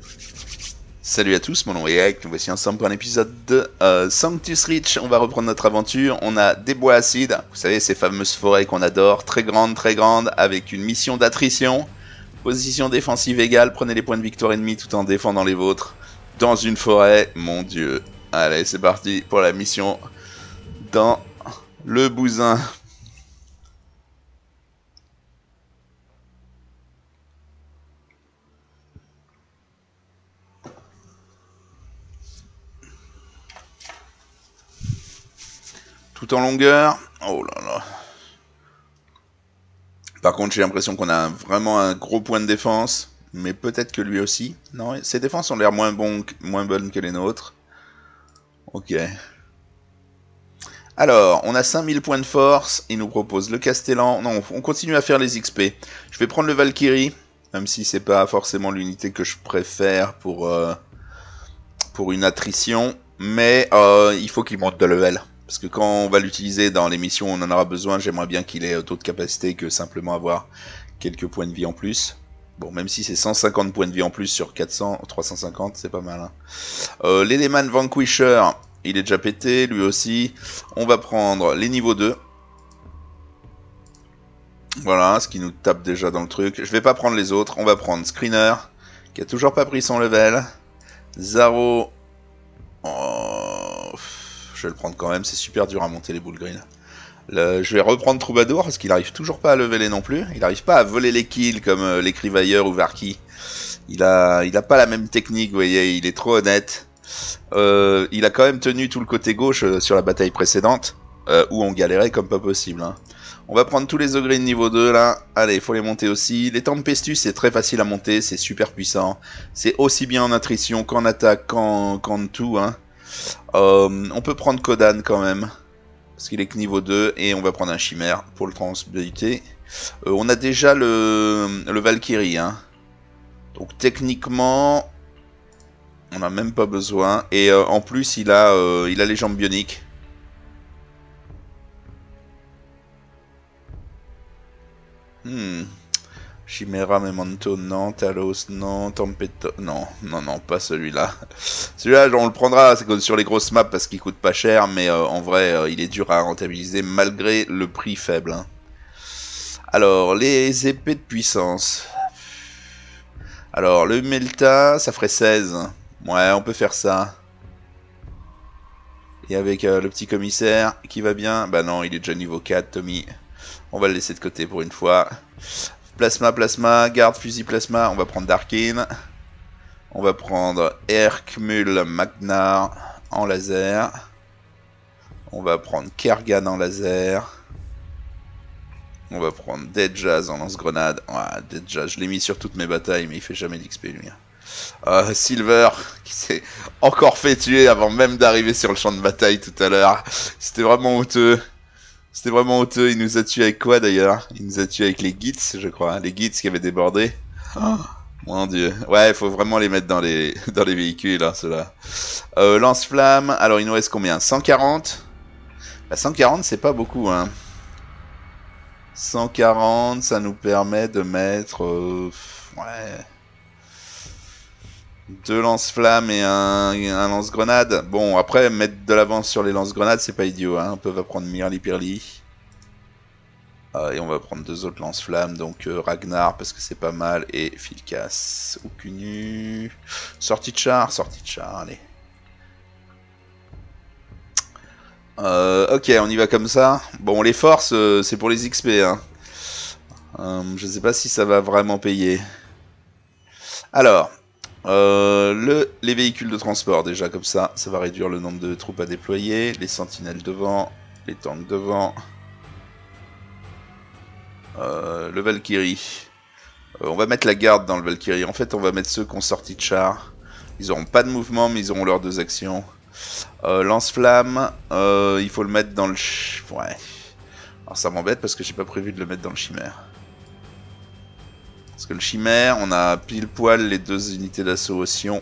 Salut à tous, mon nom est Eric, nous voici ensemble pour un épisode de Sanctus Reach. On va reprendre notre aventure, on a des bois acides, vous savez ces fameuses forêts qu'on adore, très grandes, avec une mission d'attrition. Position défensive égale, prenez les points de victoire ennemis tout en défendant les vôtres. Dans une forêt, mon dieu. Allez, c'est parti pour la mission dans le bousin. Tout en longueur. Oh là là. Par contre, j'ai l'impression qu'on a vraiment un gros point de défense. Mais peut-être que lui aussi. Non, ses défenses ont l'air moins bonnes que les nôtres. Ok. Alors, on a 5000 points de force. Il nous propose le Castellan. Non, on continue à faire les XP. Je vais prendre le Valkyrie. Même si c'est pas forcément l'unité que je préfère pour une attrition. Mais il faut qu'il monte de level. Parce que quand on va l'utiliser dans les missions, on en aura besoin. J'aimerais bien qu'il ait d'autres capacités que simplement avoir quelques points de vie en plus. Bon, même si c'est 150 points de vie en plus sur 400, 350, c'est pas mal. Hein. L'Eleman Vanquisher, il est déjà pété, lui aussi. On va prendre les niveaux 2. Voilà, ce qui nous tape déjà dans le truc. Je vais pas prendre les autres. On va prendre Screener, qui a toujours pas pris son level. Zaro. Oh, je vais le prendre quand même, c'est super dur à monter les boules green. Je vais reprendre Troubadour parce qu'il arrive toujours pas à leveler non plus. Il arrive pas à voler les kills comme l'écrivailleur ou Varki. Il a pas la même technique, vous voyez, il est trop honnête. Il a quand même tenu tout le côté gauche sur la bataille précédente, où on galérait comme pas possible. Hein. On va prendre tous les ogres de niveau 2 là. Allez, il faut les monter aussi. Les Tempestus, c'est très facile à monter, c'est super puissant. C'est aussi bien en attrition qu'en attaque, qu'en tout. Hein. On peut prendre Kodan quand même. Parce qu'il est que niveau 2. Et on va prendre un chimère pour le transmuter. On a déjà le Valkyrie. Hein. Donc techniquement, on n'a même pas besoin. Et en plus, il a les jambes bioniques. Chimera, Memento, non. Talos, non. Tempeto, non. Non, pas celui-là. Celui-là, on le prendra sur les grosses maps parce qu'il coûte pas cher. Mais en vrai, il est dur à rentabiliser malgré le prix faible. Hein. Alors, les épées de puissance. Alors, le Melta, ça ferait 16. Ouais, on peut faire ça. Et avec le petit commissaire qui va bien. Bah non, il est déjà niveau 4, Tommy. On va le laisser de côté pour une fois. Plasma, garde, fusil plasma. On va prendre Darkin. On va prendre Hercmul Magnar en laser. On va prendre Kergan en laser. On va prendre Dead Jazz en lance-grenade. Ouais, Dead Jazz, je l'ai mis sur toutes mes batailles, mais il fait jamais d'XP lui. Silver, qui s'est encore fait tuer avant même d'arriver sur le champ de bataille tout à l'heure. C'était vraiment honteux. Il nous a tué avec quoi d'ailleurs? Il nous a tué avec les Gits, je crois. Les Gits qui avaient débordé. Oh, mon dieu. Ouais, il faut vraiment les mettre dans les véhicules, hein, ceux-là. Lance-flamme. Alors, il nous reste combien? 140. Bah, 140, c'est pas beaucoup, hein. 140, ça nous permet de mettre... ouais... 2 lance-flammes et un lance-grenade. Bon, après, mettre de l'avance sur les lance-grenades, c'est pas idiot. Hein. On va prendre Mirali Pirli. Et on va prendre 2 autres lance-flammes. Donc Ragnar, parce que c'est pas mal. Et Filkas. Okunu. Sortie de char, allez. Ok, on y va comme ça. Bon, les forces, c'est pour les XP. Hein. Je sais pas si ça va vraiment payer. Alors... les véhicules de transport, déjà comme ça va réduire le nombre de troupes à déployer. Les sentinelles devant, les tanks devant. Le Valkyrie. On va mettre la garde dans le Valkyrie. En fait, on va mettre ceux qui ont sorti de char. Ils auront pas de mouvement, mais ils auront leurs 2 actions. Lance-flamme, il faut le mettre dans le... Ouais. Alors ça m'embête parce que j'ai pas prévu de le mettre dans le chimère. Parce que le chimère, on a pile poil les 2 unités d'assaut au Sion.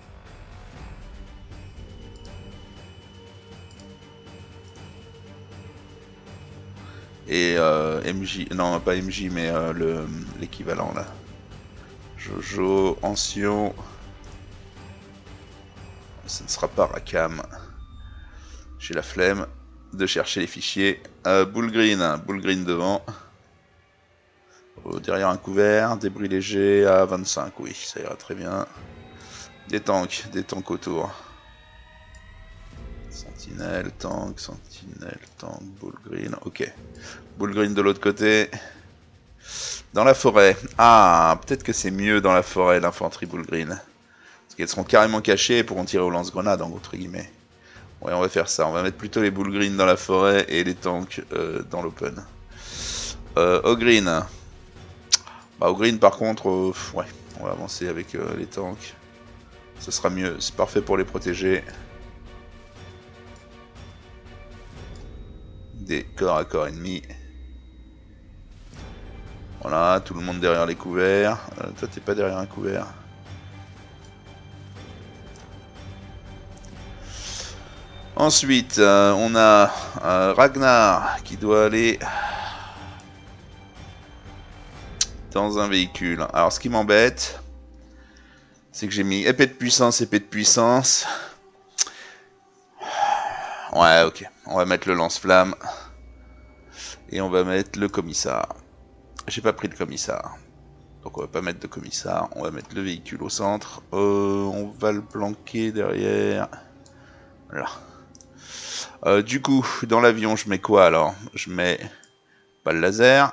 Et MJ, non pas MJ mais l'équivalent là. Jojo, Ancien. ce ne sera pas Rackham. J'ai la flemme de chercher les fichiers. Bull Green devant. Derrière un couvert, débris légers à 25, oui, ça ira très bien. Des tanks autour. Sentinelle, tank, Bull Green, ok. Bull Green de l'autre côté. Dans la forêt. Ah, peut-être que c'est mieux dans la forêt, l'infanterie Bull Green. Parce qu'elles seront carrément cachées et pourront tirer au lance-grenades, entre guillemets. Ouais, on va faire ça. On va mettre plutôt les Bull Green dans la forêt et les tanks dans l'open. Au green. Bah, au green, par contre, ouais, on va avancer avec les tanks. Ce sera mieux. C'est parfait pour les protéger. Des corps à corps ennemis. Voilà, tout le monde derrière les couverts. Toi, t'es pas derrière un couvert. Ensuite, on a Ragnar qui doit aller dans un véhicule. Alors, ce qui m'embête, c'est que j'ai mis épée de puissance. Ouais, ok. On va mettre le lance-flamme. Et on va mettre le commissar. J'ai pas pris le commissar. Donc on va pas mettre de commissar. On va mettre le véhicule au centre. On va le planquer derrière. Voilà. Du coup, dans l'avion, je mets quoi alors? Je mets pas le laser.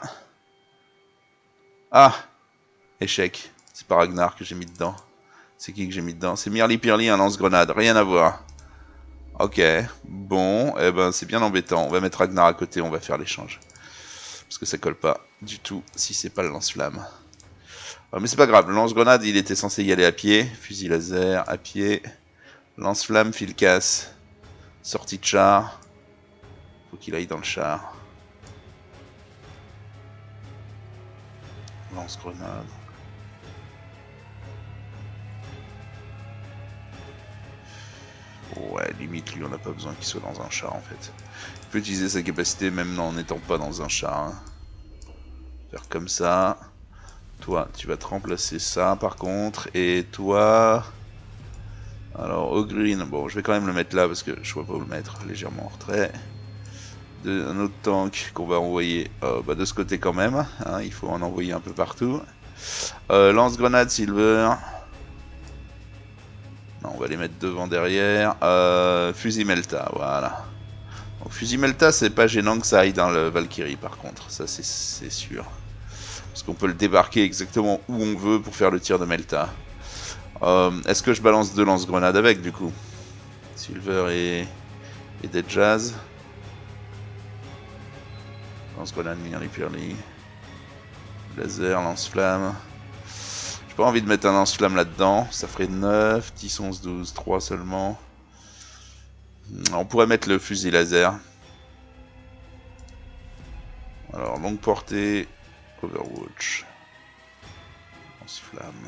Ah! Échec. C'est pas Ragnar que j'ai mis dedans. C'est qui que j'ai mis dedans? C'est Mirli Pirli, un lance-grenade. Rien à voir. Ok. Bon, eh ben c'est bien embêtant. On va mettre Ragnar à côté, on va faire l'échange. Parce que ça colle pas du tout si c'est pas le lance-flamme. Mais c'est pas grave, le lance-grenade il était censé y aller à pied. Fusil laser à pied. Lance-flamme, fil casse. Sortie de char. Faut qu'il aille dans le char. Lance-grenade. Ouais, limite, lui, on n'a pas besoin qu'il soit dans un char, en fait. Il peut utiliser sa capacité même en n'étant pas dans un char. Hein. Faire comme ça. Toi, tu vas te remplacer ça, par contre. Et toi... Alors, au green, bon, je vais quand même le mettre là, parce que je vois pas où le mettre, légèrement en retrait. Un autre tank qu'on va envoyer bah, de ce côté quand même. Hein, il faut en envoyer un peu partout. Lance-grenade Silver... Non, on va les mettre devant, derrière. Fusil Melta, voilà. Donc fusil Melta, c'est pas gênant que ça aille dans le Valkyrie, par contre. Ça, c'est sûr. Parce qu'on peut le débarquer exactement où on veut pour faire le tir de Melta. Est-ce que je balance 2 lance-grenades avec, du coup? Silver et Dead Jazz. Lance-grenade, Mirli Pirli. Laser, lance-flamme. J'ai pas envie de mettre un lance-flamme là-dedans, ça ferait 9, 10, 11, 12, 3 seulement. On pourrait mettre le fusil laser. Alors, longue portée, Overwatch. Lance-flamme.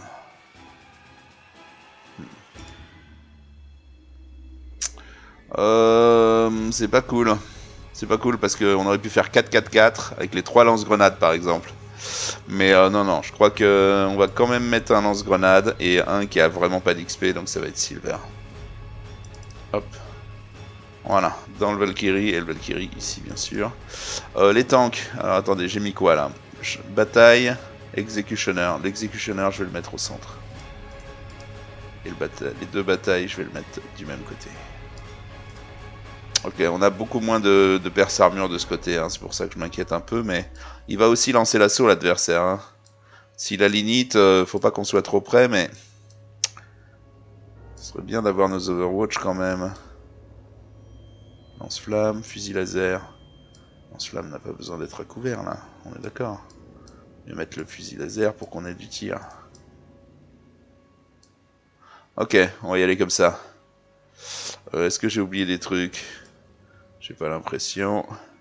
C'est pas cool. C'est pas cool parce qu'on aurait pu faire 4-4-4 avec les 3 lance-grenades par exemple. Mais non, je crois que on va quand même mettre un lance-grenade et un qui a vraiment pas d'XP, donc ça va être Silver. Hop. Voilà, dans le Valkyrie, et le Valkyrie ici bien sûr. Les tanks, alors attendez, j'ai mis quoi là? Bataille, Executioner. L'executioner, je vais le mettre au centre. Et les 2 batailles, je vais le mettre du même côté. Ok, on a beaucoup moins de perce armure de ce côté, hein, c'est pour ça que je m'inquiète un peu, mais il va aussi lancer l'assaut l'adversaire. Hein. S'il a l'init, faut pas qu'on soit trop près, mais ce serait bien d'avoir nos Overwatch quand même. Lance-flamme, fusil laser. Lance-flamme n'a pas besoin d'être à couvert là, on est d'accord. Je vais mettre le fusil laser pour qu'on ait du tir. Ok, on va y aller comme ça. Est-ce que j'ai oublié des trucs? J'ai pas l'impression.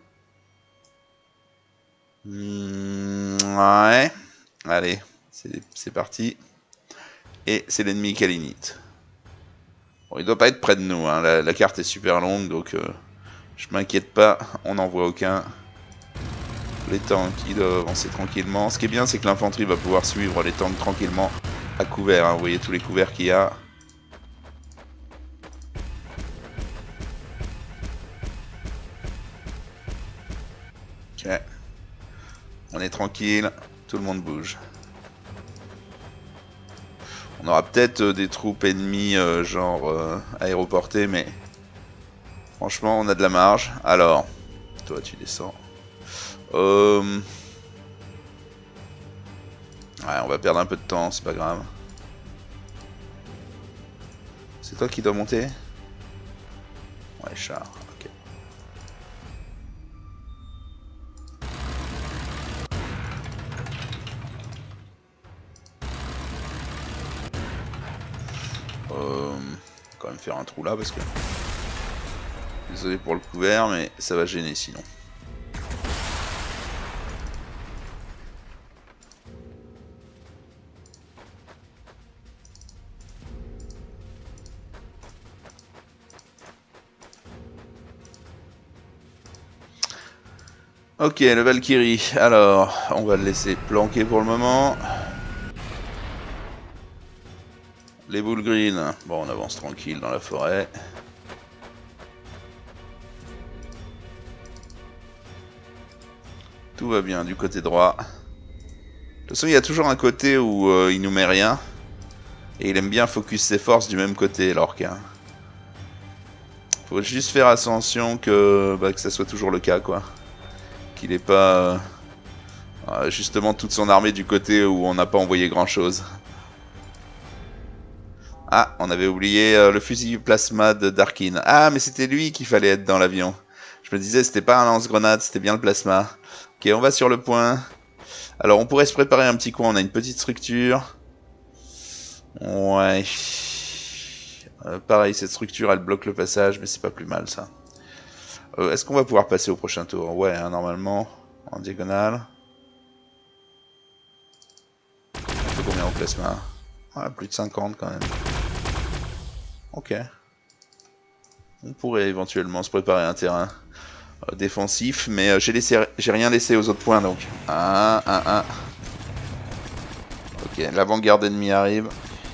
Ouais. Allez, c'est parti. Et c'est l'ennemi qui a l'init. Bon, il doit pas être près de nous. Hein. La carte est super longue, donc je m'inquiète pas. On n'en voit aucun. Les tanks, ils doivent avancer tranquillement. Ce qui est bien, c'est que l'infanterie va pouvoir suivre les tanks tranquillement à couvert. Hein. Vous voyez tous les couverts qu'il y a. Ok. On est tranquille, tout le monde bouge. On aura peut-être des troupes ennemies genre aéroportées, mais franchement on a de la marge. Alors, toi tu descends. Ouais, on va perdre un peu de temps, c'est pas grave. C'est toi qui dois monter? Ouais, char, ok. Quand même faire un trou là parce que... Désolé pour le couvert, mais ça va gêner sinon. Ok, le Valkyrie. Alors, on va le laisser planquer pour le moment. Les boules green. Bon, on avance tranquille dans la forêt. Tout va bien du côté droit. De toute façon, il y a toujours un côté où il nous met rien. Et il aime bien focus ses forces du même côté, l'orca. Faut juste faire attention que ça soit toujours le cas, quoi. Qu'il ait pas justement toute son armée du côté où on n'a pas envoyé grand chose. Ah, on avait oublié le fusil plasma de Darkin. Ah, mais c'était lui qu'il fallait être dans l'avion. Je me disais, c'était pas un lance-grenade, c'était bien le plasma. Ok, on va sur le point. Alors, on pourrait se préparer un petit coin, on a une petite structure. Ouais. Pareil, cette structure, elle bloque le passage, mais c'est pas plus mal, ça. Est-ce qu'on va pouvoir passer au prochain tour? Ouais, hein, normalement, en diagonale. On fait combien au plasma? Ouais, plus de 50 quand même. Ok. On pourrait éventuellement se préparer un terrain défensif, mais j'ai rien laissé aux autres points, donc. 1. Ok, l'avant-garde ennemie arrive.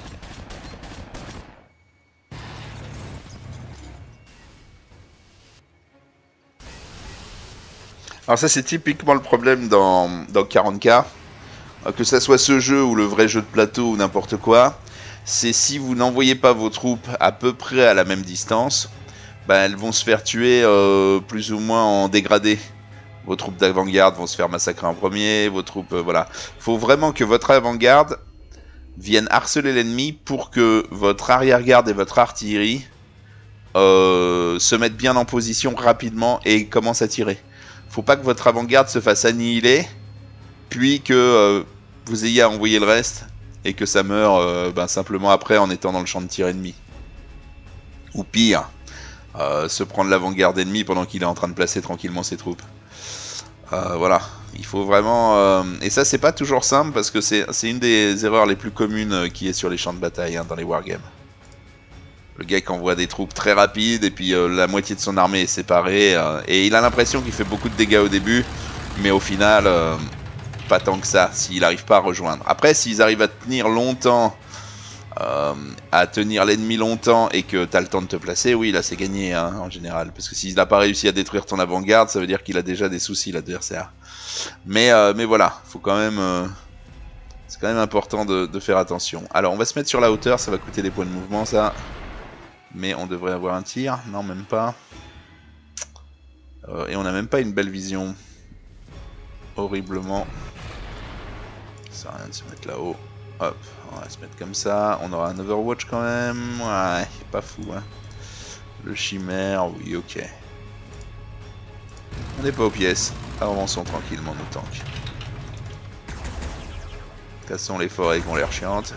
Alors ça, c'est typiquement le problème dans 40K. Que ça soit ce jeu ou le vrai jeu de plateau ou n'importe quoi, c'est si vous n'envoyez pas vos troupes à peu près à la même distance, elles vont se faire tuer plus ou moins en dégradé. Vos troupes d'avant-garde vont se faire massacrer en premier, vos troupes... voilà. Faut vraiment que votre avant-garde vienne harceler l'ennemi pour que votre arrière-garde et votre artillerie se mettent bien en position rapidement et commencent à tirer. Faut pas que votre avant-garde se fasse annihiler, puis que vous ayez à envoyer le reste et que ça meure simplement après en étant dans le champ de tir ennemi. Ou pire, se prendre l'avant-garde ennemi pendant qu'il est en train de placer tranquillement ses troupes. Voilà, il faut vraiment... Et ça, c'est pas toujours simple parce que c'est une des erreurs les plus communes qui est sur les champs de bataille dans les wargames. Le gars qui envoie des troupes très rapides et puis la moitié de son armée est séparée et il a l'impression qu'il fait beaucoup de dégâts au début, mais au final, pas tant que ça, s'il n'arrive pas à rejoindre. Après, s'ils arrivent à tenir longtemps, à tenir l'ennemi longtemps et que tu as le temps de te placer, oui, là c'est gagné hein, en général. Parce que s'il n'a pas réussi à détruire ton avant-garde, ça veut dire qu'il a déjà des soucis l'adversaire. Mais voilà, faut quand même... c'est quand même important de faire attention. Alors, on va se mettre sur la hauteur, ça va coûter des points de mouvement, ça. Mais on devrait avoir un tir. Non, même pas. Et on n'a même pas une belle vision. Horriblement. Ça sert à rien de se mettre là-haut. Hop, on va se mettre comme ça. On aura un Overwatch quand même. Ouais, pas fou, hein. Le chimère, oui, ok. On n'est pas aux pièces. Avançons tranquillement nos tanks. Cassons les forêts qui ont l'air chiantes.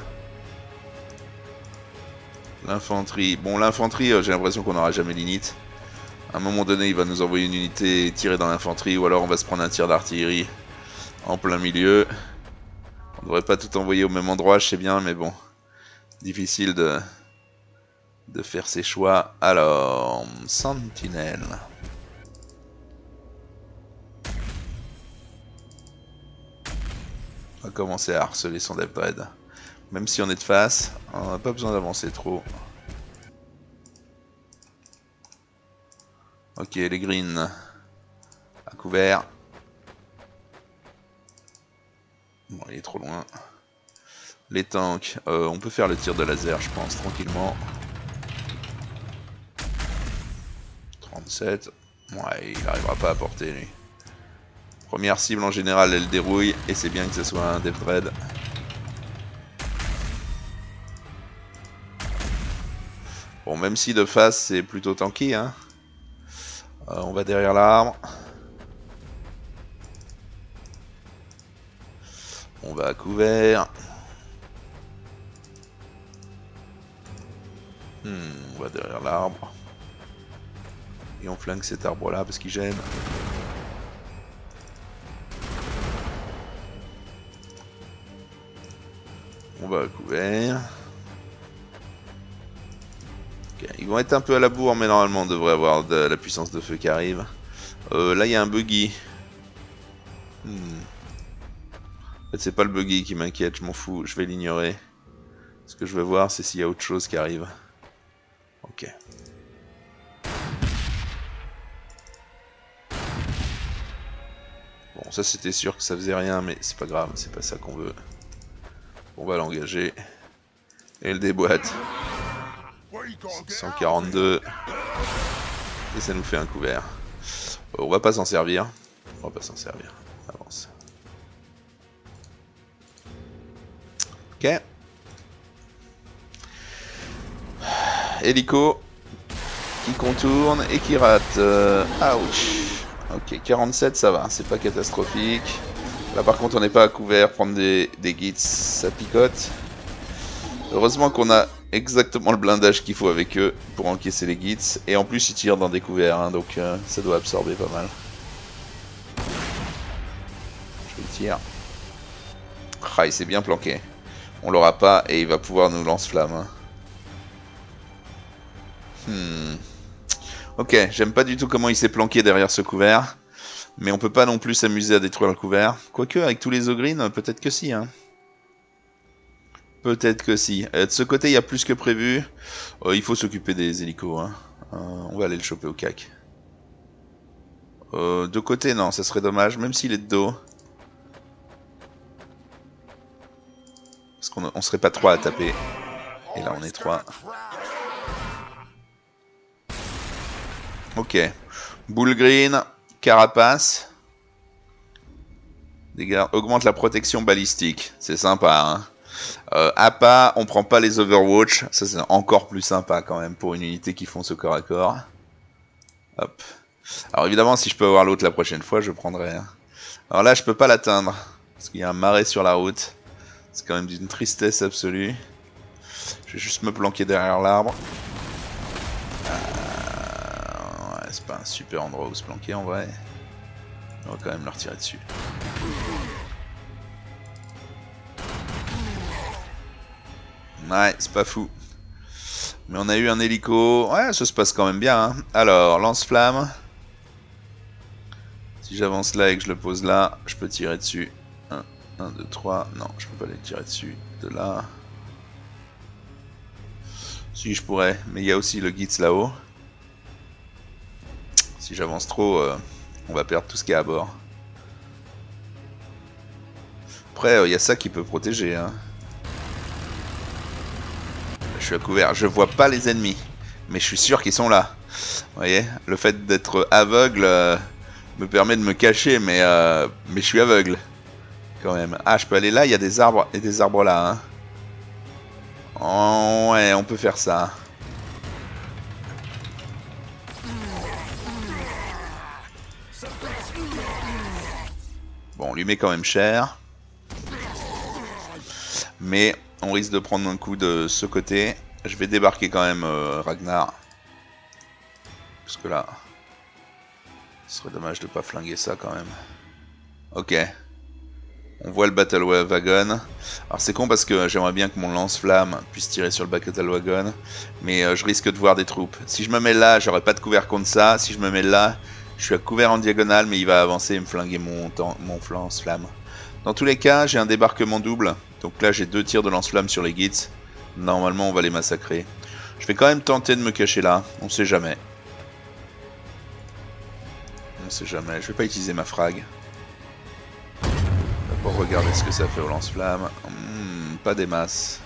L'infanterie. Bon, l'infanterie, j'ai l'impression qu'on n'aura jamais l'init. À un moment donné, il va nous envoyer une unité tirer dans l'infanterie, ou alors on va se prendre un tir d'artillerie en plein milieu. On devrait pas tout envoyer au même endroit, je sais bien, mais bon. Difficile de faire ses choix. Alors, Sentinelle. On va commencer à harceler son DevDread. Même si on est de face, on n'a pas besoin d'avancer trop. Ok, les greens à couvert. Bon, il est trop loin. Les tanks, on peut faire le tir de laser, je pense, tranquillement. 37. Ouais, il n'arrivera pas à porter, lui. Première cible, en général, elle dérouille, et c'est bien que ce soit un Death Dread. Bon, même si de face, c'est plutôt tanky, hein. On va derrière l'arbre. On va à couvert. On va derrière l'arbre. Et on flingue cet arbre là parce qu'il gêne. On va à couvert. Okay. Ils vont être un peu à la bourre, mais normalement on devrait avoir de la puissance de feu qui arrive. Là il y a un buggy. En fait c'est pas le buggy qui m'inquiète, je m'en fous, je vais l'ignorer. Ce que je veux voir c'est s'il y a autre chose qui arrive. Ok. Bon, ça c'était sûr que ça faisait rien, mais c'est pas grave, c'est pas ça qu'on veut. On va l'engager. Et le déboîte. 142. Et ça nous fait un couvert. On va pas s'en servir. On va pas s'en servir. Avance. Ok. Hélico. Qui contourne et qui rate. Ouch. Ok, 47 ça va, c'est pas catastrophique. Là par contre on n'est pas à couvert, prendre des gits ça picote. Heureusement qu'on a exactement le blindage qu'il faut avec eux pour encaisser les gits. Et en plus ils tirent dans des couverts, hein, donc ça doit absorber pas mal. Je le tire. Ah, il s'est bien planqué. On l'aura pas et il va pouvoir nous lance-flamme. Hein. Ok, j'aime pas du tout comment il s'est planqué derrière ce couvert. Mais on peut pas non plus s'amuser à détruire le couvert. Quoique, avec tous les ogrines, peut-être que si. Hein. Peut-être que si. De ce côté, il y a plus que prévu. Il faut s'occuper des hélicos. Hein. On va aller le choper au cac. De côté, non, ça serait dommage, même s'il est de dos. Parce qu'on serait pas 3 à taper. Et là, on est 3. Ok. Boule green, carapace. Dégâts, augmente la protection balistique. C'est sympa, hein. APA, on prend pas les Overwatch. Ça, c'est encore plus sympa quand même pour une unité qui fonce au corps à corps. Hop. Alors évidemment, si je peux avoir l'autre la prochaine fois, je prendrai. Hein. Alors là, je peux pas l'atteindre. Parce qu'il y a un marais sur la route. C'est quand même d'une tristesse absolue. Je vais juste me planquer derrière l'arbre. C'est pas un super endroit où se planquer en vrai. On va quand même leur tirer dessus. Ouais, c'est pas fou. Mais on a eu un hélico. Ouais, ça se passe quand même bien. Hein. Alors, lance-flamme. Si j'avance là et que je le pose là, je peux tirer dessus. 1, 2, 3. Non, je peux pas les tirer dessus. De là. Si, je pourrais. Mais il y a aussi le Gitz là-haut. Si j'avance trop, on va perdre tout ce qu'il y a à bord. Après, il y a ça qui peut protéger. Hein. Je suis à couvert. Je vois pas les ennemis. Mais je suis sûr qu'ils sont là. Vous voyez, le fait d'être aveugle me permet de me cacher. Mais je suis aveugle. Quand même. Ah, je peux aller là. Il y a des arbres et des arbres là. Hein. Oh, ouais, on peut faire ça. Bon, on lui met quand même cher. Mais on risque de prendre un coup de ce côté. Je vais débarquer quand même Ragnar. Parce que là, ce serait dommage de pas flinguer ça quand même. Ok. On voit le Battle Wagon. Alors c'est con parce que j'aimerais bien que mon lance-flamme puisse tirer sur le Battle Wagon. Mais je risque de voir des troupes. Si je me mets là, j'aurai pas de couvert contre ça. Si je me mets là, je suis à couvert en diagonale, mais il va avancer et me flinguer mon lance-flamme. Dans tous les cas, j'ai un débarquement double. Donc là, j'ai 2 tirs de lance-flamme sur les Gits. Normalement, on va les massacrer. Je vais quand même tenter de me cacher là. On sait jamais. On sait jamais. Je vais pas utiliser ma frag. Hop. pour regarder ce que ça fait au lance-flamme. Pas des masses.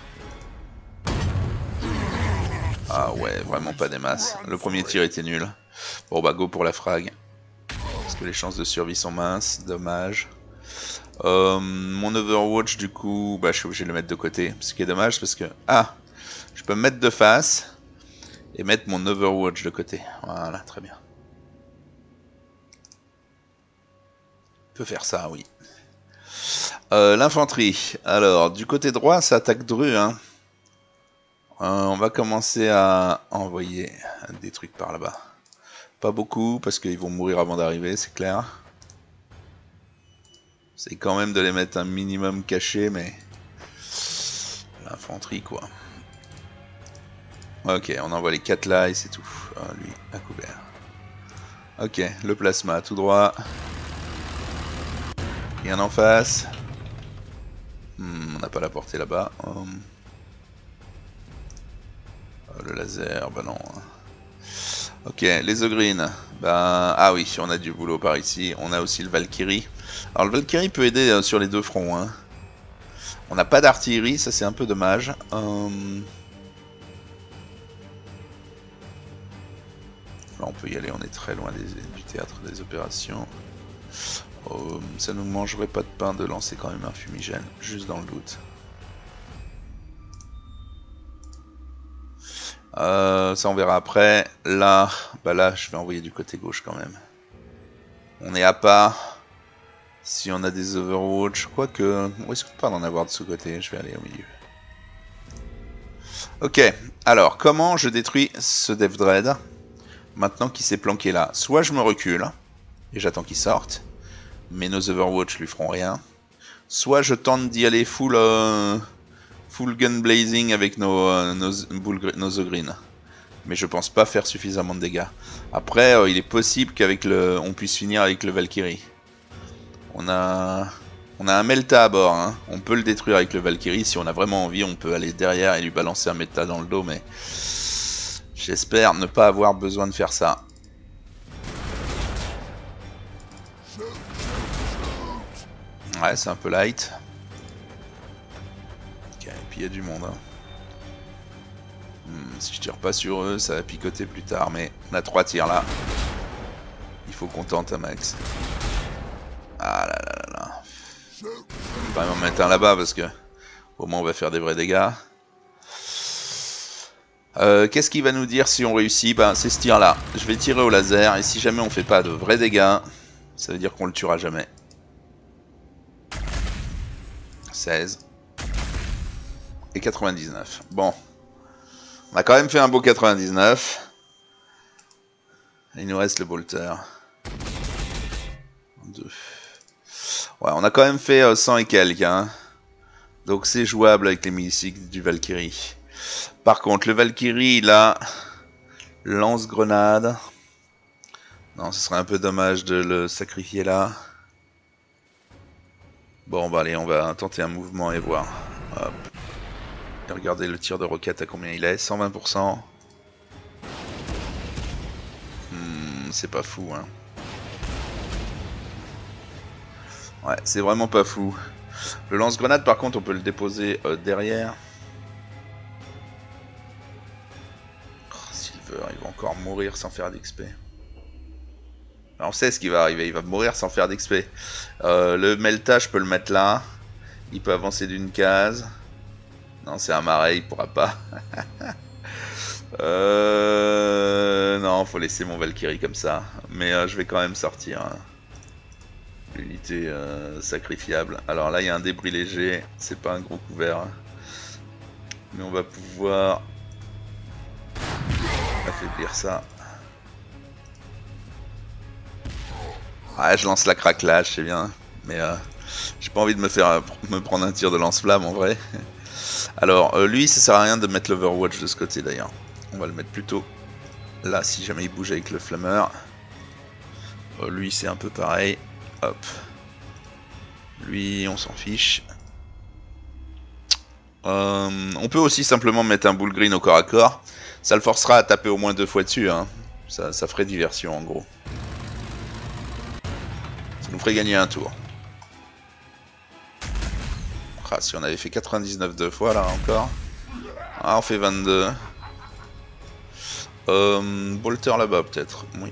Ah ouais, vraiment pas des masses. Le premier tir était nul. Bon bah go pour la frag. Parce que les chances de survie sont minces, dommage. Mon Overwatch du coup, bah je suis obligé de le mettre de côté. Ce qui est dommage parce que... Ah, je peux me mettre de face et mettre mon Overwatch de côté. Voilà, très bien. Je peux faire ça, oui. L'infanterie. Alors, du côté droit, ça attaque Dru, hein. On va commencer à envoyer des trucs par là-bas. Pas beaucoup, parce qu'ils vont mourir avant d'arriver, c'est clair. C'est quand même de les mettre un minimum caché, mais... L'infanterie, quoi. Ok, on envoie les 4 là et c'est tout. Lui, à couvert. Ok, le plasma, tout droit. Rien en face. On n'a pas la portée là-bas. Le laser, bah non. Ok, les Ogreen. Ben, ah oui, on a du boulot par ici. On a aussi le Valkyrie. Alors le Valkyrie peut aider sur les deux fronts. Hein. On n'a pas d'artillerie, ça c'est un peu dommage. Là on peut y aller, on est très loin du théâtre des opérations. Ça nous mangerait pas de pain de lancer quand même un fumigène, juste dans le doute. Ça on verra après. Là, bah là je vais envoyer du côté gauche quand même. On est à part. Si on a des Overwatch, quoique... Où est-ce qu'on peut en avoir de ce côté? Je vais aller au milieu. Ok, alors comment je détruis ce Dev Dread maintenant qu'il s'est planqué là? Soit je me recule et j'attends qu'il sorte, mais nos Overwatch lui feront rien. Soit je tente d'y aller full gun blazing avec nos Ogreen. Mais je pense pas faire suffisamment de dégâts. Après, il est possible qu'avec on puisse finir avec le Valkyrie. On a un Melta à bord, hein. On peut le détruire avec le Valkyrie. Si on a vraiment envie, on peut aller derrière et lui balancer un Melta dans le dos, mais j'espère ne pas avoir besoin de faire ça. Ouais, c'est un peu light. Ok, et puis il y a du monde. Hein. Si je tire pas sur eux, ça va picoter plus tard, mais on a 3 tirs là. Il faut qu'on tente un max. Ah là là là là. On va vraiment mettre un là-bas parce que au moins on va faire des vrais dégâts. Qu'est-ce qu'il va nous dire si on réussit? Ben c'est ce tir là. Je vais tirer au laser et si jamais on fait pas de vrais dégâts, ça veut dire qu'on le tuera jamais. 16. Et 99. Bon. On a quand même fait un beau 99. Il nous reste le bolter. 2. Ouais, on a quand même fait 100 et quelques. Hein. Donc c'est jouable avec les missiles du Valkyrie. Par contre, le Valkyrie, là, lance-grenade. Non, ce serait un peu dommage de le sacrifier là. Bon, bah allez, on va tenter un mouvement et voir. Hop. Et regardez le tir de roquette à combien il est, 120%. C'est pas fou, hein. Ouais, c'est vraiment pas fou. Le lance-grenade, par contre, on peut le déposer derrière. Oh, Silver, il va encore mourir sans faire d'XP. On sait ce qui va arriver, il va mourir sans faire d'XP. Le Melta, je peux le mettre là. Il peut avancer d'une case. Non, c'est un marais, il pourra pas. Non, faut laisser mon Valkyrie comme ça. Mais je vais quand même sortir l'unité sacrifiable. Alors là, il y a un débris léger. C'est pas un gros couvert. Mais on va pouvoir affaiblir ça. Ouais, je lance la craquelage, c'est bien. Mais j'ai pas envie de me prendre un tir de lance-flamme en vrai. Alors, lui, ça sert à rien de mettre l'Overwatch de ce côté d'ailleurs. On va le mettre plutôt là si jamais il bouge avec le flammeur. Lui, c'est un peu pareil. Hop. Lui, on s'en fiche. On peut aussi simplement mettre un bull green au corps à corps. Ça le forcera à taper au moins 2 fois dessus. Hein. Ça ferait diversion en gros. Ça nous ferait gagner un tour. Ah, si on avait fait 99 deux fois là encore. Ah, on fait 22. Bolter là-bas peut-être. Oui.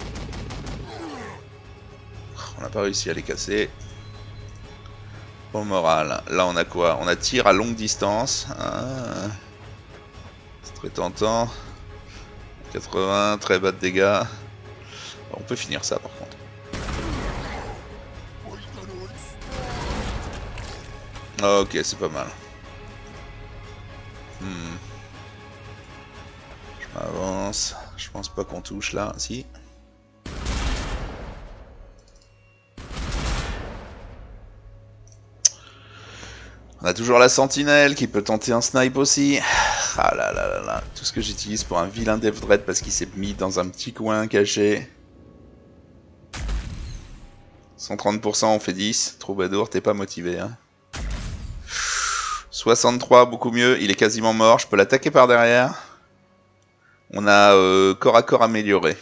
On n'a pas réussi à les casser. Bon moral. Là on a quoi? On a tir à longue distance. Ah. C'est très tentant. 80, très bas de dégâts. On peut finir ça par contre. Ok, c'est pas mal. Je m'avance. Je pense pas qu'on touche là. Si. On a toujours la sentinelle qui peut tenter un snipe aussi. Ah là là là là. Tout ce que j'utilise pour un vilain Death Dread parce qu'il s'est mis dans un petit coin caché. 130%, on fait 10. Troubadour, t'es pas motivé. Hein. 63, beaucoup mieux. Il est quasiment mort. Je peux l'attaquer par derrière. On a corps à corps amélioré.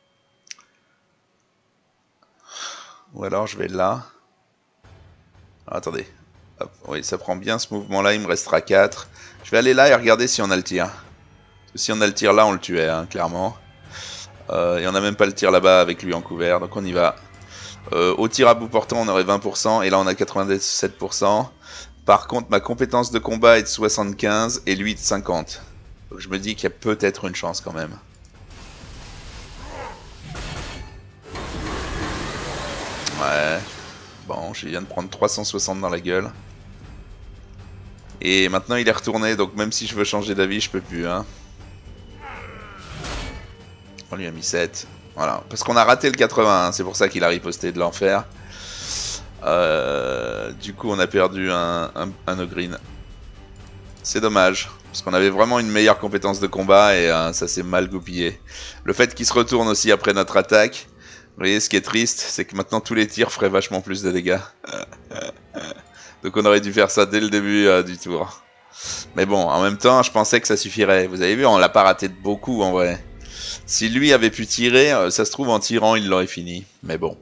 Ou alors je vais là. Ah, attendez. Hop, oui, ça prend bien ce mouvement-là. Il me restera 4. Je vais aller là et regarder si on a le tir. Si on a le tir là, on le tuait, hein, clairement. Et on n'a même pas le tir là-bas avec lui en couvert. Donc on y va. Au tir à bout portant, on aurait 20%. Et là, on a 97%. Par contre, ma compétence de combat est de 75 et lui de 50. Donc je me dis qu'il y a peut-être une chance quand même. Ouais. Bon, je viens de prendre 360 dans la gueule. Et maintenant il est retourné, donc même si je veux changer d'avis, je peux plus. Hein. On lui a mis 7. Voilà. Parce qu'on a raté le 80, hein. C'est pour ça qu'il a riposté de l'enfer. Du coup, on a perdu un Ogryn. C'est dommage. Parce qu'on avait vraiment une meilleure compétence de combat et ça s'est mal goupillé. Le fait qu'il se retourne aussi après notre attaque. Vous voyez, ce qui est triste, c'est que maintenant tous les tirs feraient vachement plus de dégâts. Donc on aurait dû faire ça dès le début du tour. Mais bon, en même temps, je pensais que ça suffirait. Vous avez vu, on l'a pas raté de beaucoup en vrai. Si lui avait pu tirer, ça se trouve en tirant, il l'aurait fini. Mais bon.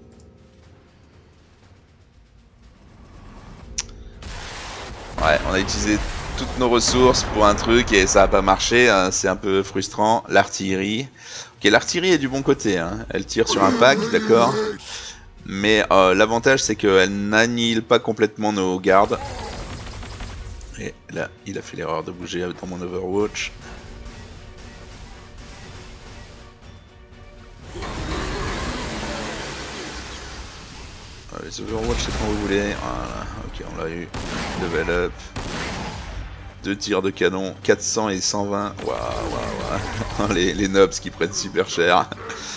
Ouais, on a utilisé toutes nos ressources pour un truc et ça a pas marché. Hein, c'est un peu frustrant. L'artillerie. Ok, l'artillerie est du bon côté. Hein. Elle tire sur un pack, d'accord. Mais l'avantage, c'est qu'elle n'annihile pas complètement nos gardes. Et là, il a fait l'erreur de bouger dans mon Overwatch. Les Overwatch, c'est quand vous voulez. Voilà, ok, on l'a eu. Level up. 2 tirs de canon, 400 et 120. Waouh, waouh, waouh. Les nobs qui prennent super cher.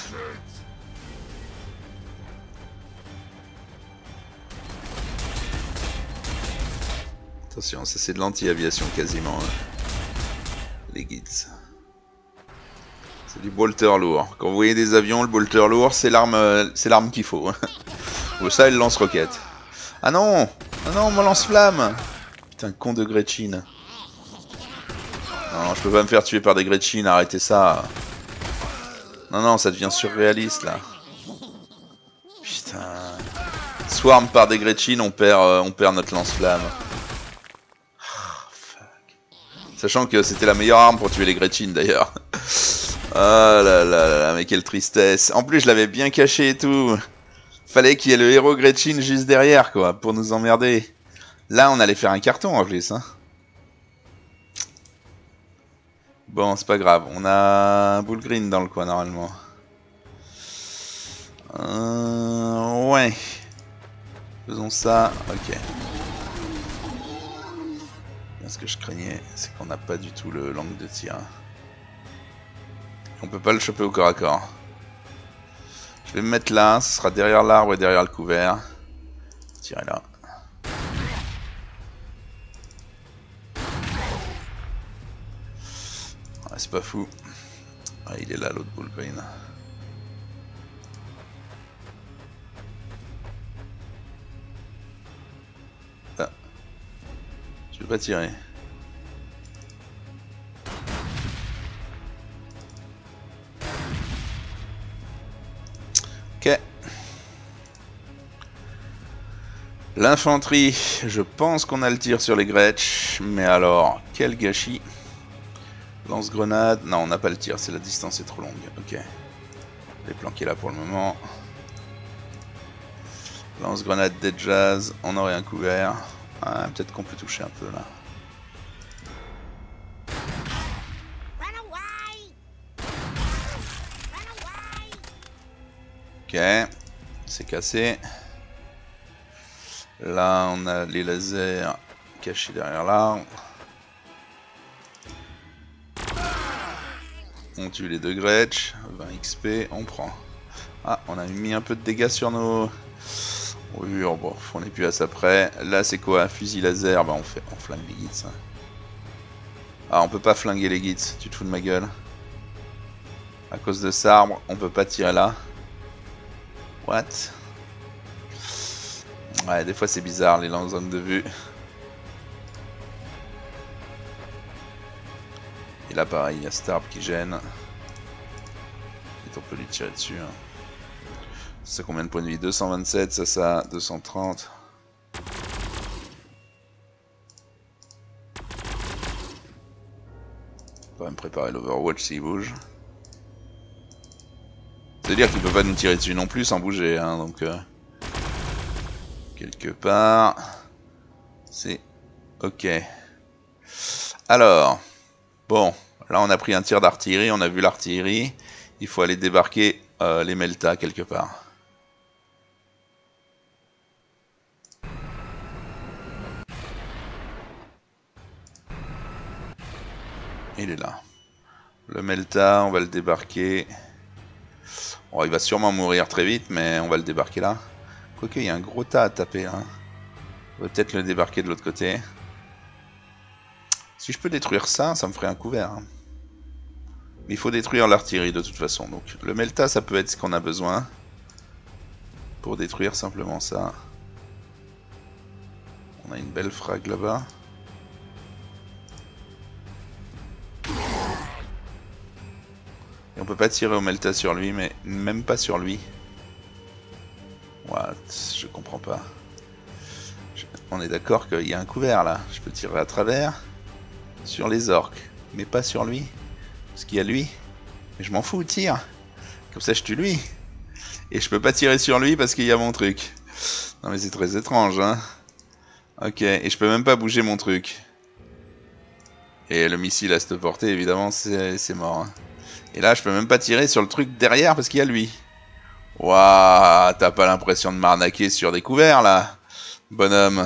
Attention, ça c'est de l'anti-aviation quasiment. Les guides. C'est du bolter lourd. Quand vous voyez des avions, le bolter lourd, c'est l'arme qu'il faut. Ou ça, il lance-roquette. Ah non! Ah non, mon lance-flamme! Putain, con de Gretchen. Non, je peux pas me faire tuer par des Gretchen, arrêtez ça. Non, non, ça devient surréaliste là. Putain. Swarm par des Gretchen, on perd notre lance-flamme. Oh, fuck. Sachant que c'était la meilleure arme pour tuer les Gretchen d'ailleurs. Ah là là là, mais quelle tristesse. En plus, je l'avais bien caché et tout. Fallait qu'il y ait le héros Gretchen juste derrière, quoi, pour nous emmerder. Là, on allait faire un carton en plus, hein. Bon, c'est pas grave. On a un Bullgreen dans le coin, normalement. Ouais. Faisons ça. Ok. Ce que je craignais, c'est qu'on n'a pas du tout le langue de tir. On peut pas le choper au corps à corps. Je vais me mettre là, ce sera derrière l'arbre et derrière le couvert. Tirer là. Ouais, c'est pas fou. Ah, il est là l'autre Bullgreen. Ah. Je vais pas tirer. Ok. L'infanterie, je pense qu'on a le tir sur les Gretsch, mais alors, quel gâchis. Lance-grenade, non on n'a pas le tir, c'est la distance est trop longue, ok. Je vais planquer là pour le moment. Lance-grenade Dead Jazz, on aurait un couvert. Ah, peut-être qu'on peut toucher un peu là. Ok, c'est cassé. Là, on a les lasers cachés derrière l'arbre. On tue les deux Gretsch, 20 XP, on prend. Ah, on a mis un peu de dégâts sur nos... Oui, oh bon, on n'est plus à ça près. Là, c'est quoi? Fusil laser, bah on flingue les Gits. Hein. Ah, on peut pas flinguer les Gits, tu te fous de ma gueule. À cause de ça arbre, on peut pas tirer là. What? Ouais, des fois c'est bizarre les lances zones de vue. Et là pareil, il y a cet arbre qui gêne. Et on peut lui tirer dessus. Hein. Ça combien de points de vie? 227, ça, 230. On va me préparer l'Overwatch s'il bouge. C'est-à-dire qu'il peut pas nous tirer dessus non plus sans bouger, hein, donc... quelque part... C'est... Ok. Alors... Bon, là on a pris un tir d'artillerie, on a vu l'artillerie. Il faut aller débarquer les Melta quelque part. Il est là. Le Melta, on va le débarquer. Bon, il va sûrement mourir très vite, mais on va le débarquer là. Quoique, il y a un gros tas à taper. Hein. On va peut-être le débarquer de l'autre côté. Si je peux détruire ça, ça me ferait un couvert. Hein. Mais il faut détruire l'artillerie de toute façon. Donc le Melta, ça peut être ce qu'on a besoin. Pour détruire simplement ça. On a une belle frag là-bas. Et on peut pas tirer au Melta sur lui, mais même pas sur lui. What? Je comprends pas. On est d'accord qu'il y a un couvert là. Je peux tirer à travers. Sur les orques. Mais pas sur lui. Parce qu'il y a lui. Mais je m'en fous, tire. Comme ça je tue lui. Et je peux pas tirer sur lui parce qu'il y a mon truc. Non mais c'est très étrange, hein. Ok, et je peux même pas bouger mon truc. Et le missile à cette portée, évidemment, c'est mort. Hein. Et là, je peux même pas tirer sur le truc derrière parce qu'il y a lui. Waouh, t'as pas l'impression de m'arnaquer sur des couverts, là, bonhomme.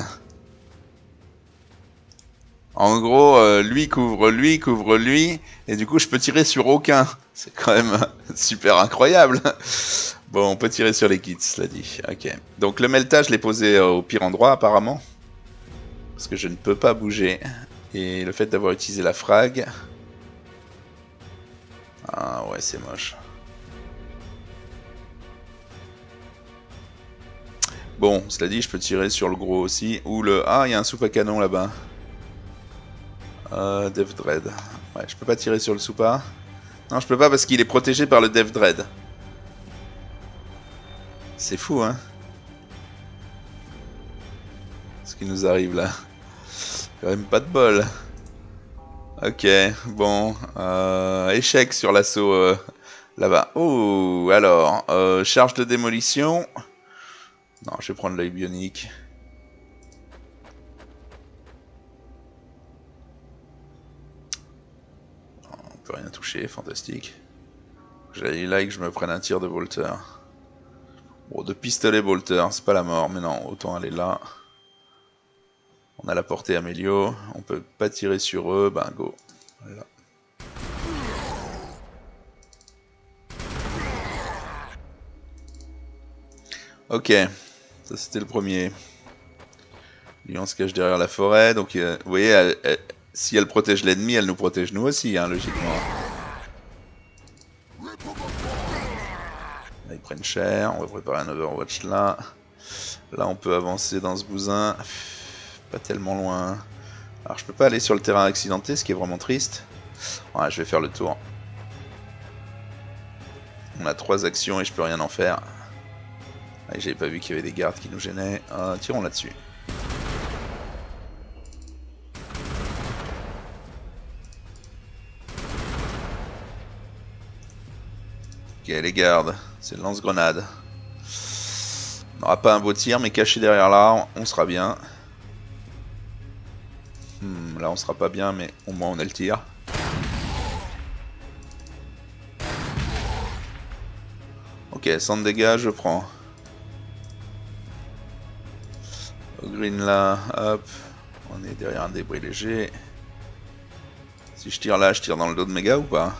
En gros, lui couvre lui, et du coup, je peux tirer sur aucun. C'est quand même super incroyable. Bon, on peut tirer sur les kits, cela dit. Ok. Donc le Melta, je l'ai posé au pire endroit, apparemment. Parce que je ne peux pas bouger. Et le fait d'avoir utilisé la frag... Ah ouais, c'est moche. Bon, cela dit, je peux tirer sur le gros aussi. Ou le... Ah, il y a un soupe à canon là-bas. Dev Dread. Ouais, je peux pas tirer sur le soupa. Non, je peux pas parce qu'il est protégé par le Dev Dread. C'est fou, hein. Ce qui nous arrive là. Quand même pas de bol. Ok, bon. Échec sur l'assaut là-bas. Oh, alors. Charge de démolition. Non, je vais prendre l'œil bionique. On peut rien toucher, fantastique. J'allais là et que je me prenne un tir de Bolter. Bon, de pistolet Bolter, c'est pas la mort, mais non, autant aller là. On a la portée Amélio, on peut pas tirer sur eux, ben go. Voilà. Ok, ça c'était le premier. Lui on se cache derrière la forêt, donc vous voyez, si elle protège l'ennemi, elle nous protège nous aussi, hein, logiquement. Là ils prennent cher, on va préparer un Overwatch là. Là on peut avancer dans ce bousin. Pas tellement loin. Alors je peux pas aller sur le terrain accidenté, ce qui est vraiment triste. Ouais, je vais faire le tour. On a 3 actions et je peux rien en faire. Ah, j'avais pas vu qu'il y avait des gardes qui nous gênaient. Tirons là-dessus. Ok, les gardes, c'est le lance-grenade. On n'aura pas un beau tir, mais caché derrière l'arbre, on sera bien. Là, on sera pas bien, mais au moins on a le tir. Ok, 100 de dégâts, je prends. Au green là, hop. On est derrière un débris léger. Si je tire là, je tire dans le dos de mes gars ou pas?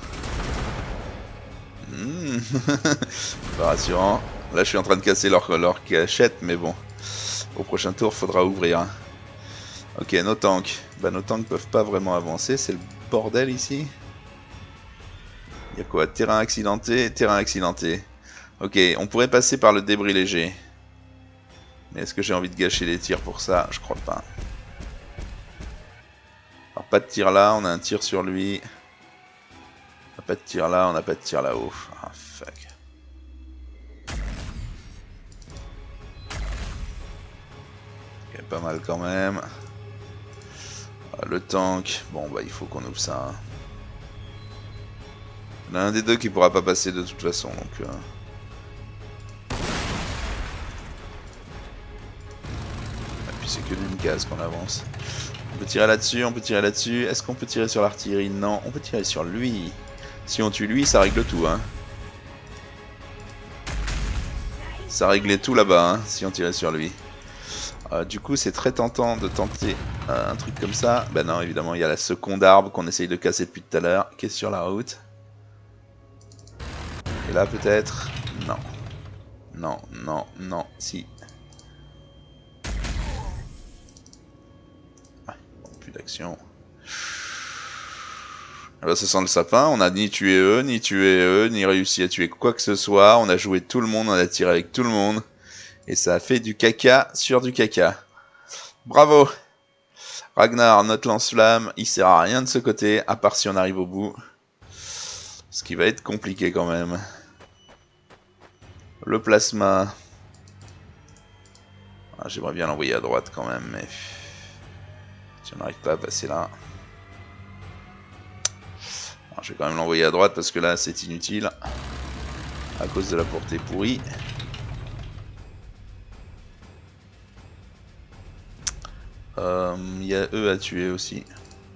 Pas rassurant. Là, je suis en train de casser leur cachette, mais bon. Au prochain tour, faudra ouvrir. Ok, nos tanks. Bah, nos tanks peuvent pas vraiment avancer. C'est le bordel ici. Il y a quoi? Terrain accidenté, terrain accidenté. Ok, on pourrait passer par le débris léger. Mais est-ce que j'ai envie de gâcher les tirs pour ça? Je crois pas. Alors, pas de tir là, on a un tir sur lui. On n'a pas de tir là, on n'a pas de tir là-haut. Ah, fuck. Ok, pas mal quand même. Le tank, bon bah il faut qu'on ouvre ça. On a un des deux qui pourra pas passer de toute façon, donc... Et puis c'est que d'une case qu'on avance. On peut tirer là-dessus, on peut tirer là-dessus. Est-ce qu'on peut tirer sur l'artillerie? Non, on peut tirer sur lui. Si on tue lui, ça règle tout, hein. Ça réglait tout là-bas, hein, si on tirait sur lui. Du coup, c'est très tentant de tenter un truc comme ça. Ben non, évidemment, il y a la seconde arbre qu'on essaye de casser depuis tout à l'heure, qui est sur la route. Et là, peut-être... Non. Non, non, non, si. Ouais, bon, plus d'action. Là, ça sent le sapin. On a ni tué eux, ni réussi à tuer quoi que ce soit. On a joué tout le monde, on a tiré avec tout le monde. Et ça a fait du caca sur du caca. Bravo! Ragnar, notre lance-flamme, il sert à rien de ce côté, à part si on arrive au bout. Ce qui va être compliqué quand même. Le plasma. Ah, j'aimerais bien l'envoyer à droite quand même, mais... Si on n'arrive pas à passer là... Alors, je vais quand même l'envoyer à droite parce que là c'est inutile. À cause de la portée pourrie. Il y a eux à tuer aussi.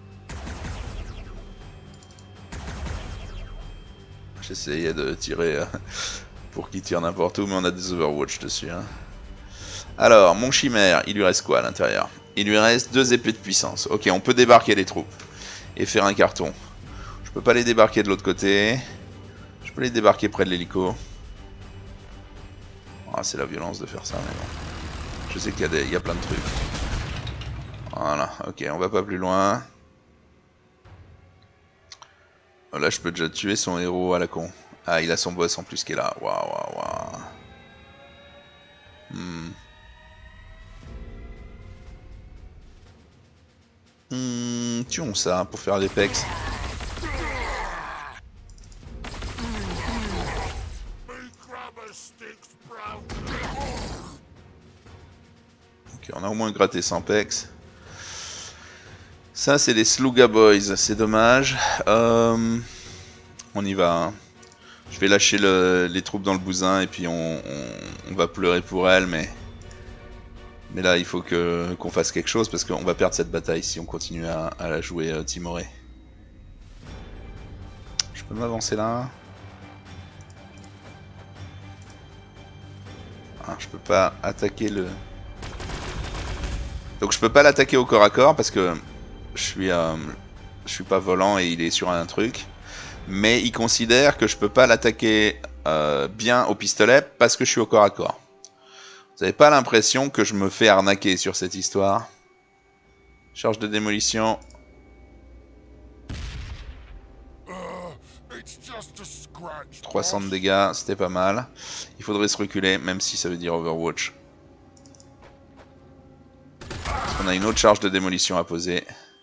J'essayais de tirer pour qu'ils tirent n'importe où, mais on a des Overwatch dessus. Hein. Alors, mon chimère, il lui reste quoi à l'intérieur? Il lui reste 2 épées de puissance. Ok, on peut débarquer les troupes et faire un carton. Je peux pas les débarquer de l'autre côté. Je peux les débarquer près de l'hélico. Ah, c'est la violence de faire ça, mais bon. Je sais qu'il y a plein de trucs. Voilà, ok, on va pas plus loin. Là, je peux déjà tuer son héros à la con. Ah, il a son boss en plus qui est là. Waouh, waouh, waouh. Tuons ça pour faire des pecs. Ok, on a au moins gratté 100 pecs. Ça, c'est les Sluga Boys, c'est dommage. On y va. Hein. Je vais lâcher les troupes dans le bousin et puis on va pleurer pour elles, mais là, il faut qu'on fasse quelque chose parce qu'on va perdre cette bataille si on continue à la jouer timorée. Je peux m'avancer là? Ah, je peux pas attaquer le... Donc je peux pas l'attaquer au corps à corps parce que je suis pas volant et il est sur un truc. Mais il considère que je peux pas l'attaquer bien au pistolet parce que je suis au corps à corps. Vous avez pas l'impression que je me fais arnaquer sur cette histoire? Charge de démolition. « 300 de dégâts, c'était pas mal. Il faudrait se reculer, même si ça veut dire Overwatch. Parce qu'on a une autre charge de démolition à poser.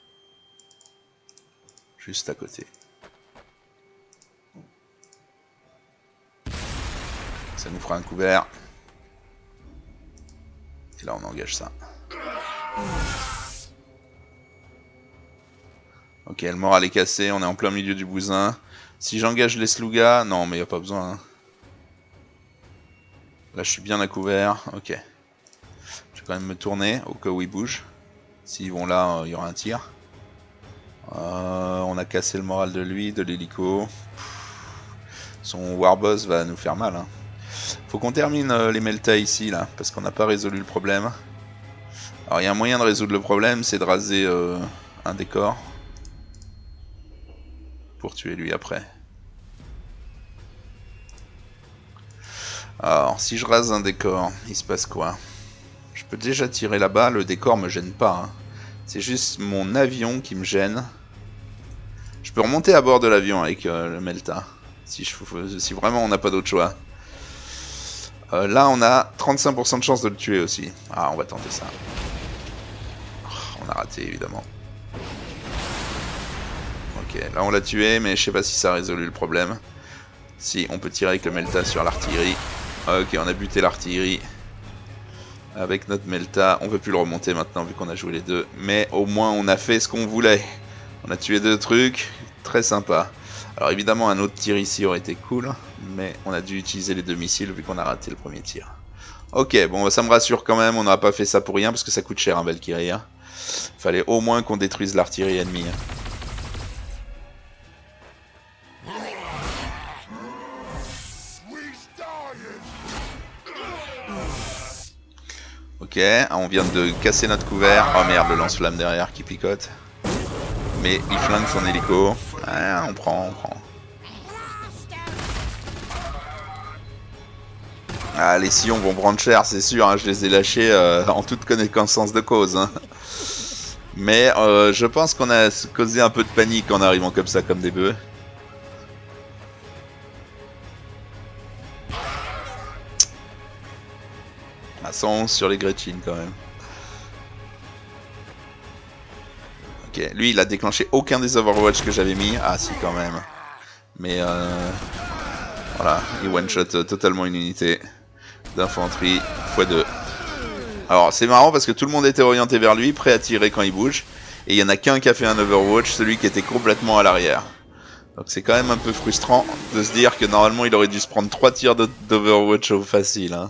Juste à côté. Ça nous fera un couvert. Puis là on engage ça. Ok, le moral est cassé, on est en plein milieu du bousin. Si j'engage les Slugas... Non, mais y a pas besoin. Hein. Là, je suis bien à couvert. Ok. Je vais quand même me tourner au cas où ils bougent. S'ils vont là, il y aura un tir. On a cassé le moral de lui, de l'hélico. Son Warboss va nous faire mal. Hein. Faut qu'on termine les Melta ici, là, parce qu'on n'a pas résolu le problème. Alors, il y a un moyen de résoudre le problème, c'est de raser un décor. Pour tuer lui après. Alors, si je rase un décor, il se passe quoi? Je peux déjà tirer là-bas, le décor me gêne pas. Hein. C'est juste mon avion qui me gêne. Je peux remonter à bord de l'avion avec le Melta. Si vraiment on n'a pas d'autre choix. Là, on a 35% de chance de le tuer aussi. Ah, on va tenter ça. Oh, on a raté, évidemment. Ok, là on l'a tué, mais je sais pas si ça a résolu le problème. Si, on peut tirer avec le Melta sur l'artillerie. Ok, on a buté l'artillerie. Avec notre Melta, on peut plus le remonter maintenant vu qu'on a joué les deux. Mais au moins on a fait ce qu'on voulait. On a tué deux trucs, très sympa. Alors évidemment un autre tir ici aurait été cool. Mais on a dû utiliser les deux missiles vu qu'on a raté le premier tir. Ok, bon ça me rassure quand même, on n'aura pas fait ça pour rien parce que ça coûte cher un Valkyrie. Hein. Fallait au moins qu'on détruise l'artillerie ennemie. Hein. Ok, on vient de casser notre couvert. Oh merde, le lance-flamme derrière qui picote. Mais il flingue son hélico. Ah, on prend. Ah, les sillons vont prendre cher, c'est sûr. Hein, je les ai lâchés en toute connaissance de cause. Hein. Mais je pense qu'on a causé un peu de panique en arrivant comme ça, comme des bœufs. À 111 sur les Gretchen quand même. Ok, lui il a déclenché aucun des Overwatch que j'avais mis. Ah si quand même. Mais voilà, il one-shot totalement une unité d'infanterie x2. Alors c'est marrant parce que tout le monde était orienté vers lui, prêt à tirer quand il bouge. Et il y en a qu'un qui a fait un Overwatch, celui qui était complètement à l'arrière. Donc c'est quand même un peu frustrant de se dire que normalement il aurait dû se prendre 3 tirs d'Overwatch au facile. Hein.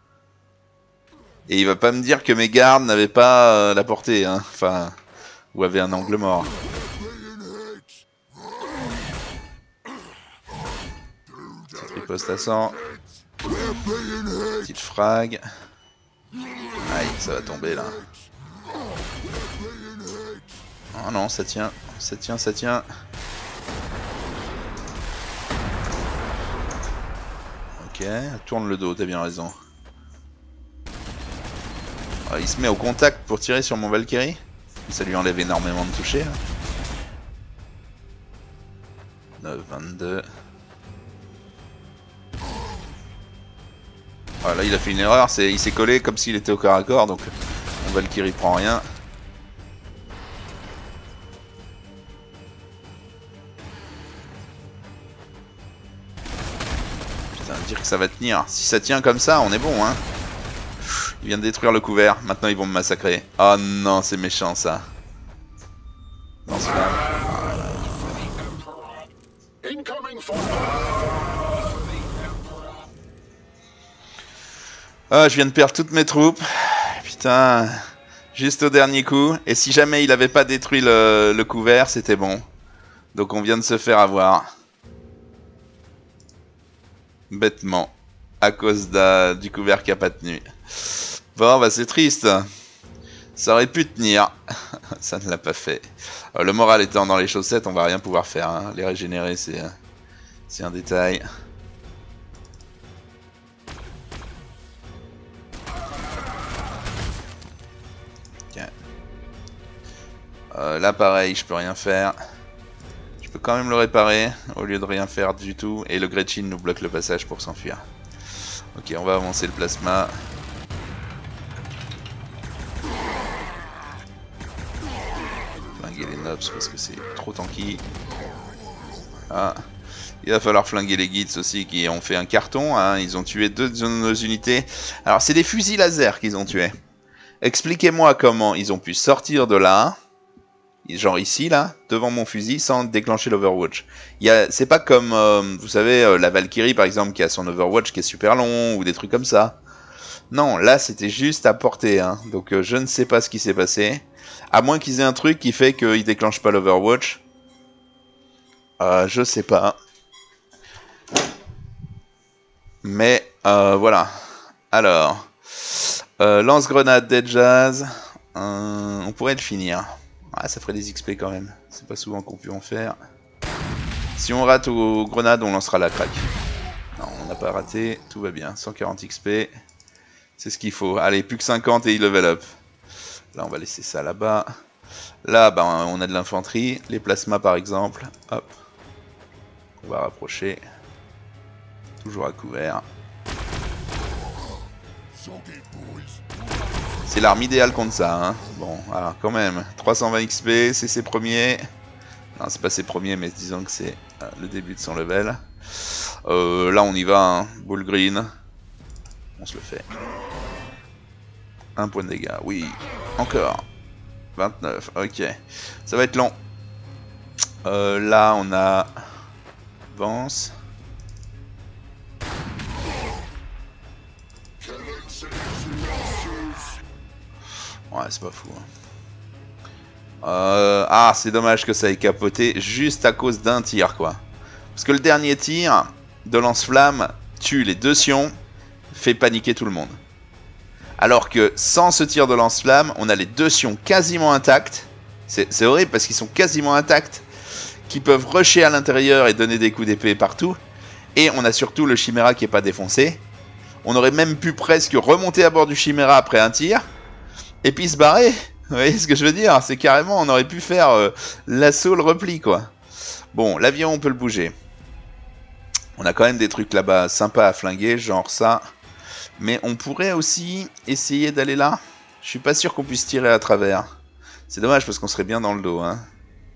Et il va pas me dire que mes gardes n'avaient pas la portée, hein. Enfin, ou avaient un angle mort. Cette riposte à 100. Petite frag. Aïe, ça va tomber là. Oh non, ça tient, ça tient, ça tient. Ok, tourne le dos, t'as bien raison. Il se met au contact pour tirer sur mon Valkyrie. Ça lui enlève énormément de toucher. Là. 9, 22. Voilà, il a fait une erreur. Il s'est collé comme s'il était au corps à corps. Donc mon Valkyrie prend rien. Putain, dire que ça va tenir. Si ça tient comme ça, on est bon, hein. Il vient de détruire le couvert, maintenant ils vont me massacrer. Oh non, c'est méchant ça. Non, c'est là. Ah, je viens de perdre toutes mes troupes. Putain, juste au dernier coup. Et si jamais il avait pas détruit le couvert, c'était bon. Donc on vient de se faire avoir. Bêtement. À cause du couvert qui a pas tenu. Bon, bah c'est triste. Ça aurait pu tenir. Ça ne l'a pas fait. Le moral étant dans les chaussettes, on va rien pouvoir faire. Hein. Les régénérer, c'est un détail. Okay. Là, pareil, je peux rien faire. Je peux quand même le réparer au lieu de rien faire du tout. Et le Gretchen nous bloque le passage pour s'enfuir. Ok, on va avancer le plasma. Flinguer les nobs parce que c'est trop tanky. Ah, il va falloir flinguer les guides aussi qui ont fait un carton. Hein. Ils ont tué 2 de nos unités. Alors c'est des fusils laser qu'ils ont tués. Expliquez-moi comment ils ont pu sortir de là, genre ici, là, devant mon fusil, sans déclencher l'Overwatch. C'est pas comme, vous savez, la Valkyrie, par exemple, qui a son Overwatch qui est super long, ou des trucs comme ça. Non, là, c'était juste à portée, hein. Donc, je ne sais pas ce qui s'est passé. À moins qu'ils aient un truc qui fait qu'ils déclenchent pas l'Overwatch. Je sais pas. Mais, voilà. Alors, lance-grenade Dead Jazz. On pourrait le finir. Ah, ça ferait des XP quand même. C'est pas souvent qu'on peut en faire. Si on rate aux grenades, on lancera la craque. Non, on n'a pas raté. Tout va bien. 140 XP. C'est ce qu'il faut. Allez, plus que 50 et il level up. Là, on va laisser ça là-bas. Là, ben, on a de l'infanterie. Les plasmas, par exemple. Hop. On va rapprocher. Toujours à couvert. C'est l'arme idéale contre ça, hein. Bon, alors quand même, 320 XP, c'est ses premiers. Non, c'est pas ses premiers, mais disons que c'est le début de son level. Là, on y va, hein. Bull green. On se le fait. 1 point de dégâts, oui. Encore. 29, ok. Ça va être long. Là, on a... Vance. Ouais, c'est pas fou. Ah, c'est dommage que ça ait capoté juste à cause d'un tir, quoi. Parce que le dernier tir de lance-flamme tue les 2 sions, fait paniquer tout le monde. Alors que sans ce tir de lance-flamme, on a les 2 sions quasiment intacts. C'est horrible parce qu'ils sont quasiment intacts, qui peuvent rusher à l'intérieur et donner des coups d'épée partout. Et on a surtout le Chimera qui est pas défoncé. On aurait même pu presque remonter à bord du Chimera après un tir. Et puis se barrer. Vous voyez ce que je veux dire? C'est carrément, on aurait pu faire l'assaut, le repli, quoi. Bon, l'avion, on peut le bouger. On a quand même des trucs là-bas sympas à flinguer, genre ça. Mais on pourrait aussi essayer d'aller là. Je suis pas sûr qu'on puisse tirer à travers. C'est dommage parce qu'on serait bien dans le dos, hein.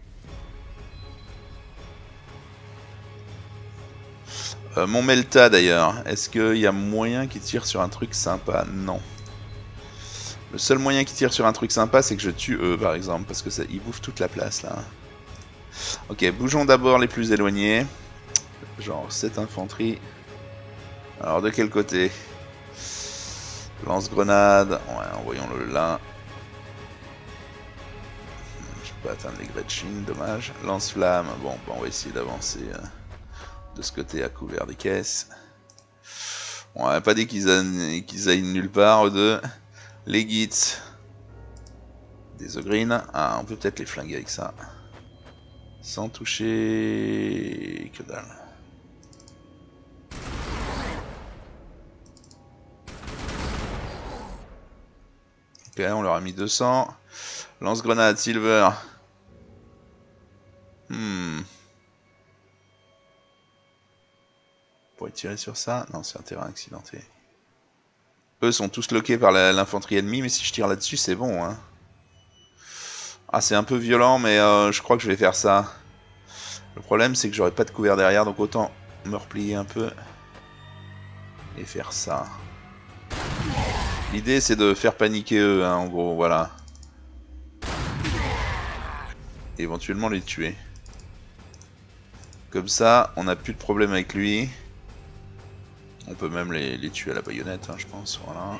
Mon Melta, d'ailleurs. Est-ce qu'il y a moyen qu'il tire sur un truc sympa? Non. Le seul moyen qui tire sur un truc sympa, c'est que je tue eux, par exemple, parce que ça, ils bouffent toute la place, là. Ok, bougeons d'abord les plus éloignés. Genre cette infanterie. Alors, de quel côté? Lance-grenade. Ouais, envoyons-le là. Je peux pas atteindre les Gretchen, dommage. Lance-flamme. Bon, bah, on va essayer d'avancer de ce côté à couvert des caisses. On n'a pas dit qu'ils aillent nulle part, eux deux. Les Gits. Des Ogreen. Ah, on peut peut-être les flinguer avec ça. Sans toucher... Que dalle. Ok, on leur a mis 200. Lance-grenade, Silver. On pourrait tirer sur ça. Non, c'est un terrain accidenté. Eux sont tous loqués par l'infanterie ennemie, mais si je tire là-dessus, c'est bon, hein. Ah, c'est un peu violent, mais je crois que je vais faire ça. Le problème, c'est que j'aurai pas de couvert derrière, donc autant me replier un peu. Et faire ça. L'idée, c'est de faire paniquer eux, hein, en gros, voilà. Et éventuellement les tuer. Comme ça, on n'a plus de problème avec lui. On peut même les tuer à la baïonnette, hein, je pense, voilà.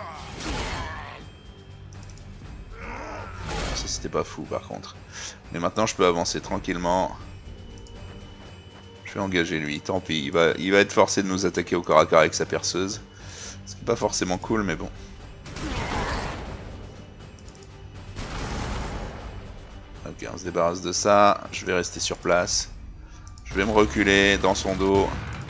Ça, c'était pas fou, par contre. Mais maintenant, je peux avancer tranquillement. Je vais engager lui, tant pis. Il va être forcé de nous attaquer au corps à corps avec sa perceuse. Ce qui n'est pas forcément cool, mais bon. Ok, on se débarrasse de ça. Je vais rester sur place. Je vais me reculer dans son dos.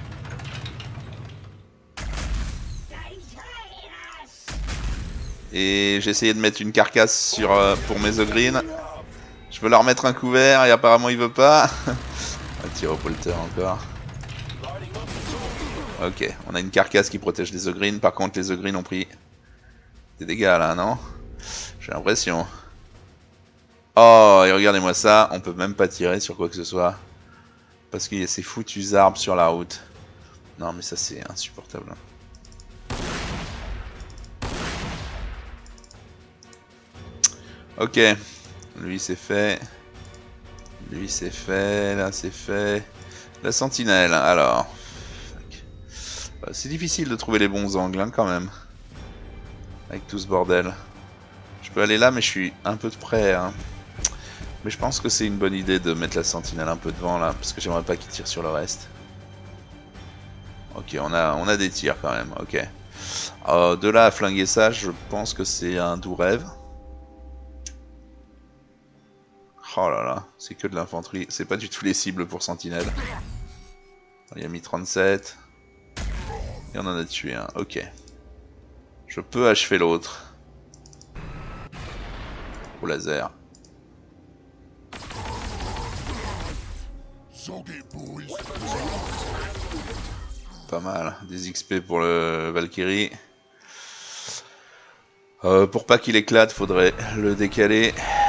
Et j'ai essayé de mettre une carcasse pour mes Ogreen. Je veux leur mettre un couvert et apparemment il veut pas. Un tir au polter encore. Ok, on a une carcasse qui protège les Ogreen. Par contre, les Ogreen ont pris des dégâts là, non? J'ai l'impression. Oh, et regardez-moi ça. On peut même pas tirer sur quoi que ce soit. Parce qu'il y a ces foutus arbres sur la route. Non, mais ça, c'est insupportable. Ok. Lui c'est fait. Lui c'est fait. Là c'est fait. La sentinelle. Alors. C'est difficile de trouver les bons angles hein, quand même. Avec tout ce bordel. Je peux aller là mais je suis un peu de près. Hein. Mais je pense que c'est une bonne idée de mettre la sentinelle un peu devant là. Parce que j'aimerais pas qu'il tire sur le reste. Ok, on a des tirs quand même. Ok. De là à flinguer ça, je pense que c'est un doux rêve. Oh là là, c'est que de l'infanterie. C'est pas du tout les cibles pour sentinelle. Il a mis 37. Et on en a tué un. Ok. Je peux achever l'autre. Au laser. Pas mal. Des XP pour le Valkyrie. Pour pas qu'il éclate, faudrait le décaler.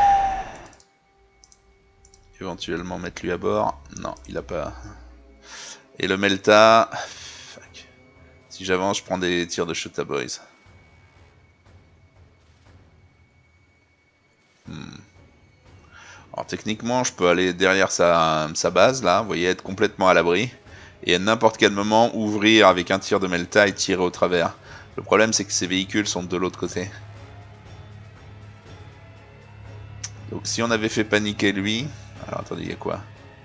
Éventuellement mettre lui à bord. Non, il a pas. Et le Melta. Fuck. Si j'avance, je prends des tirs de Shota Boys. Alors techniquement, je peux aller derrière sa base, là, vous voyez, être complètement à l'abri. Et à n'importe quel moment, ouvrir avec un tir de Melta et tirer au travers. Le problème, c'est que ces véhicules sont de l'autre côté. Donc si on avait fait paniquer lui... Alors attendez, il y a quoi?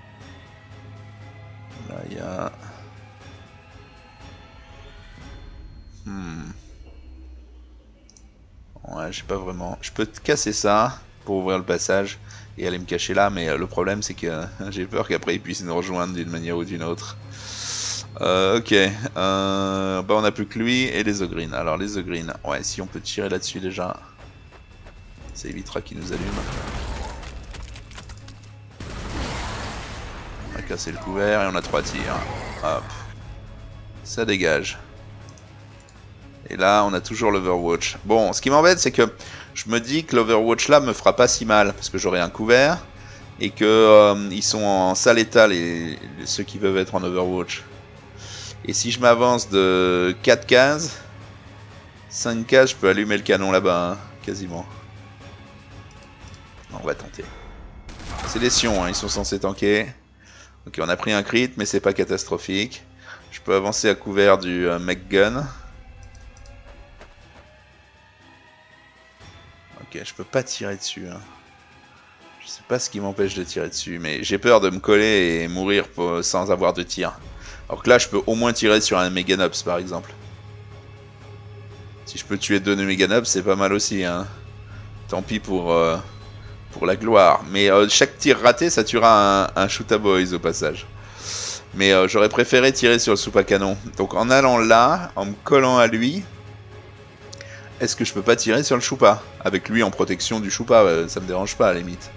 Là, il y a... Ouais, j'ai pas vraiment... Je peux casser ça pour ouvrir le passage et aller me cacher là, mais le problème c'est que j'ai peur qu'après ils puissent nous rejoindre d'une manière ou d'une autre. Ok, bah on a plus que lui et les Ogreen. Alors les Ogreen, ouais, si on peut tirer là-dessus déjà, ça évitera qu'ils nous allument. On a cassé le couvert et on a 3 tirs. Hop, ça dégage. Et là, on a toujours l'Overwatch. Bon, ce qui m'embête, c'est que je me dis que l'Overwatch là me fera pas si mal, parce que j'aurai un couvert, et que ils sont en sale état, ceux qui peuvent être en Overwatch. Et si je m'avance de 4 cases, 5 cases, je peux allumer le canon là-bas, hein, quasiment. On va tenter. C'est des sions, hein, ils sont censés tanker. Ok, on a pris un crit, mais c'est pas catastrophique. Je peux avancer à couvert du McGun. Ok, je peux pas tirer dessus. Hein. Je sais pas ce qui m'empêche de tirer dessus, mais j'ai peur de me coller et mourir sans avoir de tir. Alors que là, je peux au moins tirer sur un Meganops par exemple. Si je peux tuer 2 Meganops, c'est pas mal aussi. Hein. Tant pis pour la gloire. Mais chaque tir raté, ça tuera un Shota Boys au passage. Mais j'aurais préféré tirer sur le soupe à canon. Donc en allant là, en me collant à lui... Est-ce que je peux pas tirer sur le choupa? Avec lui en protection du choupa, ça me dérange pas à la limite.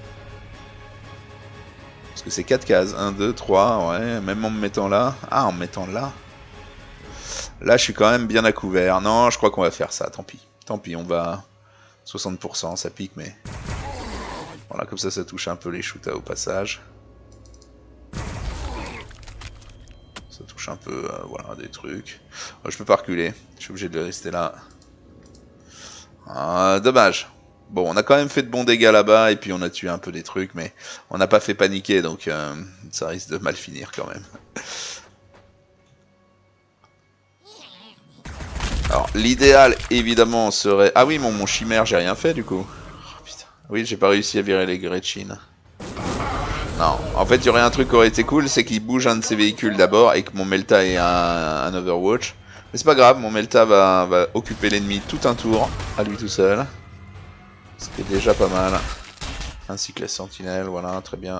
Parce que c'est 4 cases. 1, 2, 3, ouais, même en me mettant là. Ah, en me mettant là. Là, je suis quand même bien à couvert. Non, je crois qu'on va faire ça, tant pis. Tant pis, on va... 60%, ça pique, mais... Voilà, comme ça touche un peu les shootas au passage. Ça touche un peu, voilà, des trucs. Je peux pas reculer, je suis obligé de rester là. Dommage. Bon, on a quand même fait de bons dégâts là-bas, et puis on a tué un peu des trucs, mais on n'a pas fait paniquer, donc ça risque de mal finir quand même. Alors, l'idéal, évidemment, serait... Ah oui, mon chimère, j'ai rien fait, du coup. Oh, putain. Oui, j'ai pas réussi à virer les Gretchen. Non, en fait, il y aurait un truc qui aurait été cool, c'est qu'il bouge un de ses véhicules d'abord, et que mon Melta ait un Overwatch. Mais c'est pas grave, mon Melta va occuper l'ennemi tout un tour, à lui tout seul. Ce qui est déjà pas mal. Ainsi que la sentinelle, voilà, très bien.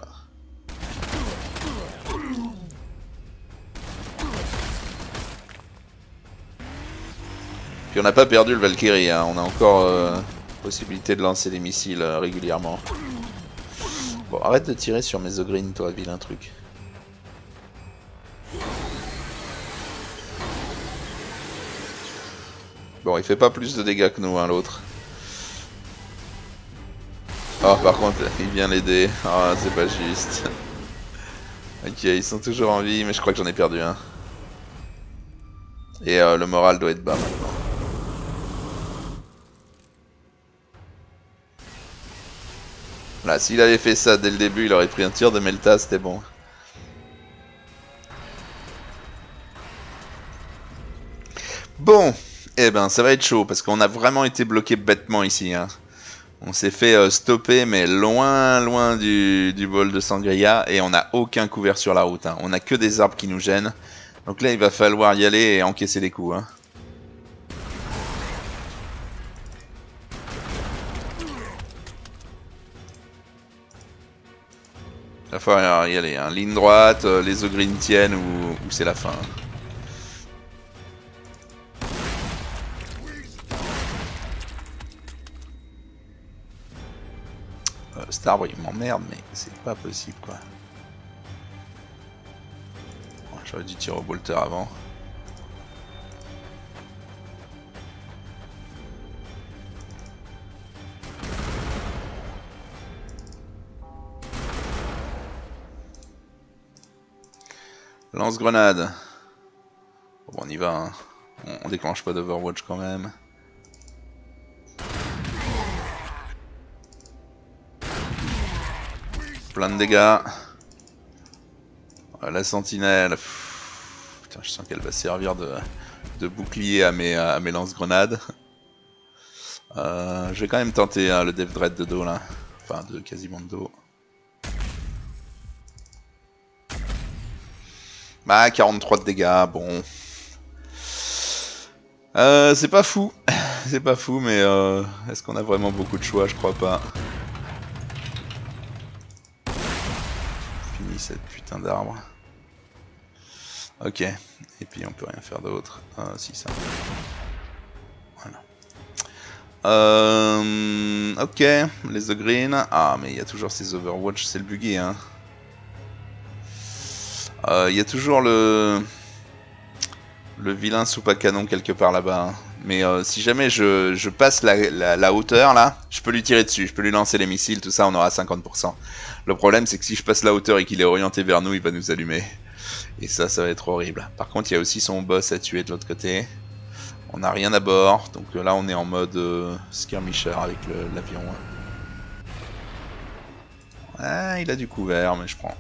Puis on n'a pas perdu le Valkyrie, hein. On a encore possibilité de lancer des missiles régulièrement. Bon, arrête de tirer sur mes Ogreen, toi, vilain truc. Bon, il fait pas plus de dégâts que nous, hein, l'autre. Oh, par contre, il vient l'aider. Ah, oh, c'est pas juste. Ok, ils sont toujours en vie, mais je crois que j'en ai perdu un. Et le moral doit être bas maintenant. Là, s'il avait fait ça dès le début, il aurait pris un tir de Melta, c'était bon. Bon, eh ben ça va être chaud parce qu'on a vraiment été bloqué bêtement ici. Hein. On s'est fait stopper, mais loin, loin du bol de Sangria et on n'a aucun couvert sur la route. Hein. On n'a que des arbres qui nous gênent. Donc là, il va falloir y aller et encaisser les coups. Hein. Il va falloir y aller. Hein. Ligne droite, les ogrines tiennent ou c'est la fin. Cet arbre il m'emmerde, mais c'est pas possible quoi. Bon, j'aurais dû tirer au bolter avant. Lance-grenade. Bon, on y va. Hein. On déclenche pas d'Overwatch quand même. Plein de dégâts. La sentinelle. Pff, putain, je sens qu'elle va servir de bouclier à mes lance-grenades. Je vais quand même tenter hein, le Dev Dread de dos là. Enfin, quasiment de dos. Bah, 43 de dégâts, bon. C'est pas fou. C'est pas fou, mais est-ce qu'on a vraiment beaucoup de choix? Je crois pas. Fini cette putain d'arbre. Ok. Et puis on peut rien faire d'autre. Si ça. Voilà. Ok. Les Ogreen. Ah, mais il y a toujours ces Overwatch, c'est le buggy, hein. Il y a toujours le vilain soupe à canon quelque part là-bas. Hein. Mais si jamais je passe la hauteur là, je peux lui tirer dessus, je peux lui lancer les missiles, tout ça, on aura 50%. Le problème c'est que si je passe la hauteur et qu'il est orienté vers nous, il va nous allumer. Et ça va être horrible. Par contre, il y a aussi son boss à tuer de l'autre côté. On n'a rien à bord, donc là on est en mode skirmisher avec l'avion. Ah, il a du couvert, mais je prends.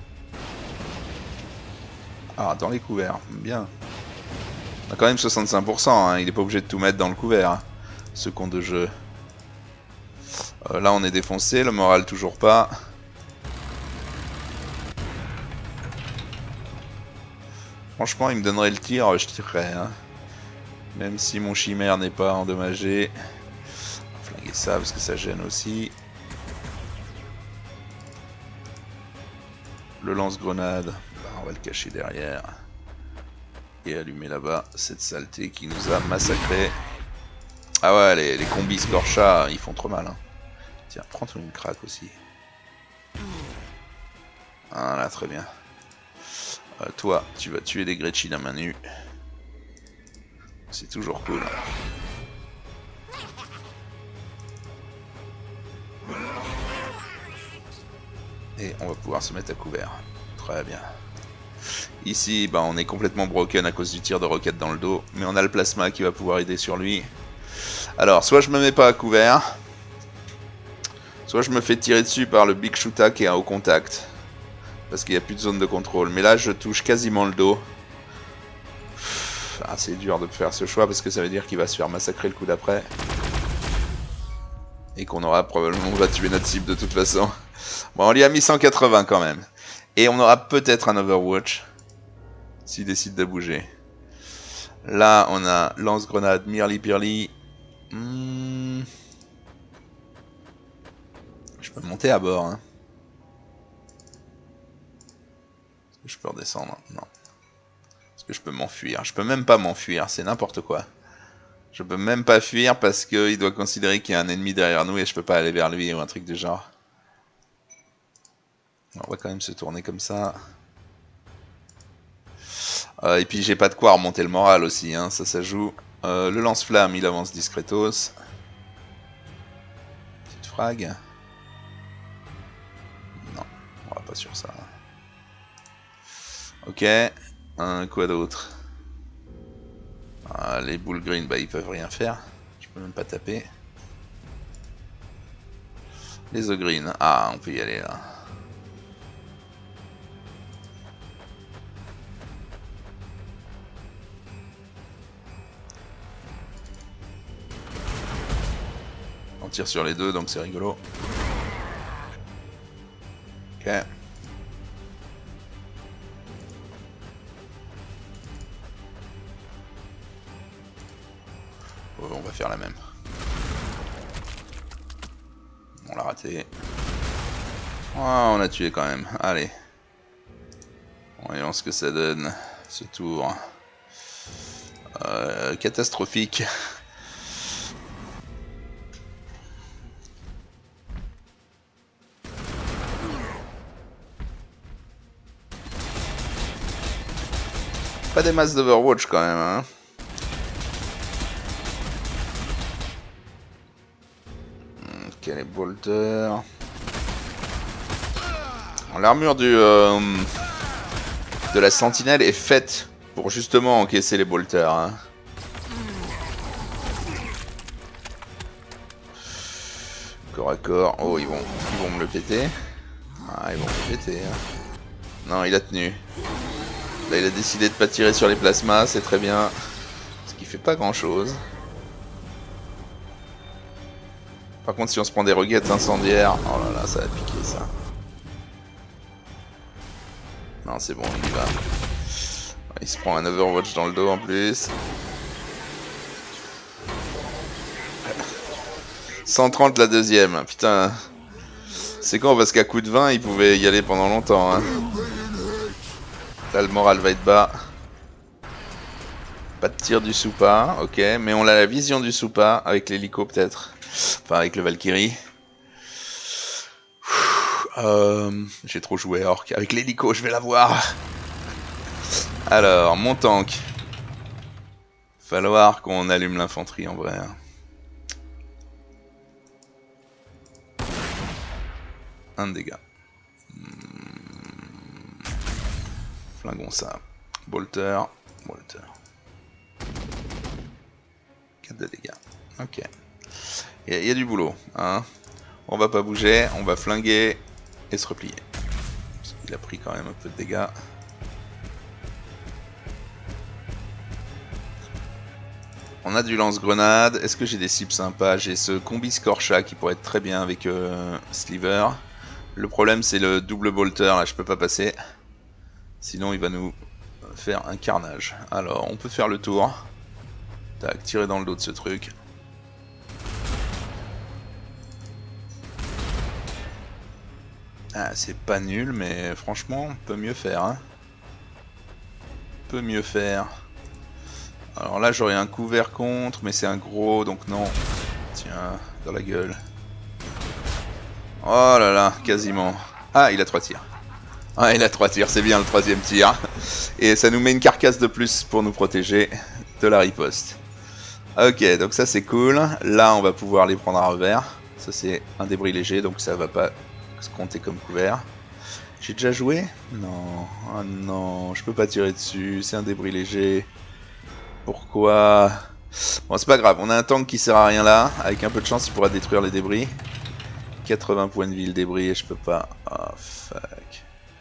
Ah, dans les couverts, bien. On a quand même 65%, hein. Il est pas obligé de tout mettre dans le couvert, hein, ce con de jeu. Là on est défoncé, le moral toujours pas. Franchement il me donnerait le tir, je tirerais. Hein. Même si mon chimère n'est pas endommagé. On va flinguer ça parce que ça gêne aussi. Le lance-grenade, on va le cacher derrière. Et allumer là-bas cette saleté qui nous a massacré. Ah ouais, les combis Scorcha, ils font trop mal. Hein. Tiens, prends-toi une craque aussi. Voilà, très bien. Toi, tu vas tuer des Gretchen à main nue. C'est toujours cool. Et on va pouvoir se mettre à couvert. Très bien. Ici, bah, on est complètement broken à cause du tir de roquette dans le dos. Mais on a le plasma qui va pouvoir aider sur lui. Alors, soit je me mets pas à couvert. Soit je me fais tirer dessus par le Big Shuta qui est à haut contact. Parce qu'il n'y a plus de zone de contrôle. Mais là, je touche quasiment le dos. Ah, c'est dur de faire ce choix parce que ça veut dire qu'il va se faire massacrer le coup d'après. Et qu'on aura probablement... On va tuer notre cible de toute façon. Bon, on lui a mis 180 quand même. Et on aura peut-être un Overwatch. S'il décide de bouger. Là, on a lance-grenade, Mirli-Pirli. Je peux monter à bord. Hein. Est-ce que je peux redescendre? Non. Est-ce que je peux m'enfuir? Je peux même pas m'enfuir, c'est n'importe quoi. Je peux même pas fuir parce qu'il doit considérer qu'il y a un ennemi derrière nous et je peux pas aller vers lui ou un truc du genre. On va quand même se tourner comme ça. Et puis j'ai pas de quoi remonter le moral aussi, hein, ça joue. Le lance-flamme, il avance discretos. Petite frag. Non, on va pas sur ça. Ok, quoi d'autre? Les boules green, bah ils peuvent rien faire. Je peux même pas taper. Les The Green. Ah, on peut y aller là. On tire sur les deux, donc c'est rigolo. Ok. On va faire la même. On l'a raté. Ah, on a tué quand même. Allez. Voyons ce que ça donne, ce tour. Catastrophique. Pas des masses d'Overwatch quand même, hein. Ok, les bolters. L'armure de la sentinelle est faite pour justement encaisser les bolters, hein. Corps à corps. Oh, ils vont me le péter. Ah, ils vont me le péter, hein. Non, il a tenu. Là, il a décidé de pas tirer sur les plasmas, c'est très bien. Ce qui fait pas grand chose. Par contre, si on se prend des reguettes incendiaires... Oh là là, ça va piquer ça. Non, c'est bon, il y va. Il se prend un Overwatch dans le dos en plus. 130 la deuxième, putain. C'est con parce qu'à coup de 20, il pouvait y aller pendant longtemps, hein. Là, le moral va être bas. Pas de tir du Soupa, ok. Mais on a la vision du Soupa, avec l'hélico peut-être. Enfin, avec le Valkyrie. J'ai trop joué Orc. Avec l'hélico, je vais l'avoir. Alors, mon tank. Falloir qu'on allume l'infanterie en vrai. Un dégât. Flingons ça. Bolter. 4 de dégâts. Ok. Il y a du boulot, hein. On va pas bouger, on va flinguer et se replier. Parce qu'il a pris quand même un peu de dégâts. On a du lance-grenade. Est-ce que j'ai des cibles sympas? J'ai ce combi Scorcha qui pourrait être très bien avec Sliver. Le problème c'est le double bolter, là je peux pas passer. Sinon il va nous faire un carnage. Alors on peut faire le tour. Tac, tirer dans le dos de ce truc. Ah, c'est pas nul, mais franchement, on peut mieux faire, hein. Peut mieux faire. Alors là, j'aurais un couvert contre, mais c'est un gros, donc non. Tiens, dans la gueule. Oh là là, quasiment. Ah, il a 3 tirs. Ah, il a 3 tirs, c'est bien le 3ème tir. Et ça nous met une carcasse de plus pour nous protéger de la riposte. Ok, donc ça c'est cool. Là, on va pouvoir les prendre à revers. Ça c'est un débris léger, donc ça va pas se compter comme couvert. J'ai déjà joué? Non. Oh non, je peux pas tirer dessus, c'est un débris léger. Pourquoi? Bon, c'est pas grave, on a un tank qui sert à rien là. Avec un peu de chance, il pourra détruire les débris. 80 points de vie le débris et je peux pas. Oh fuck.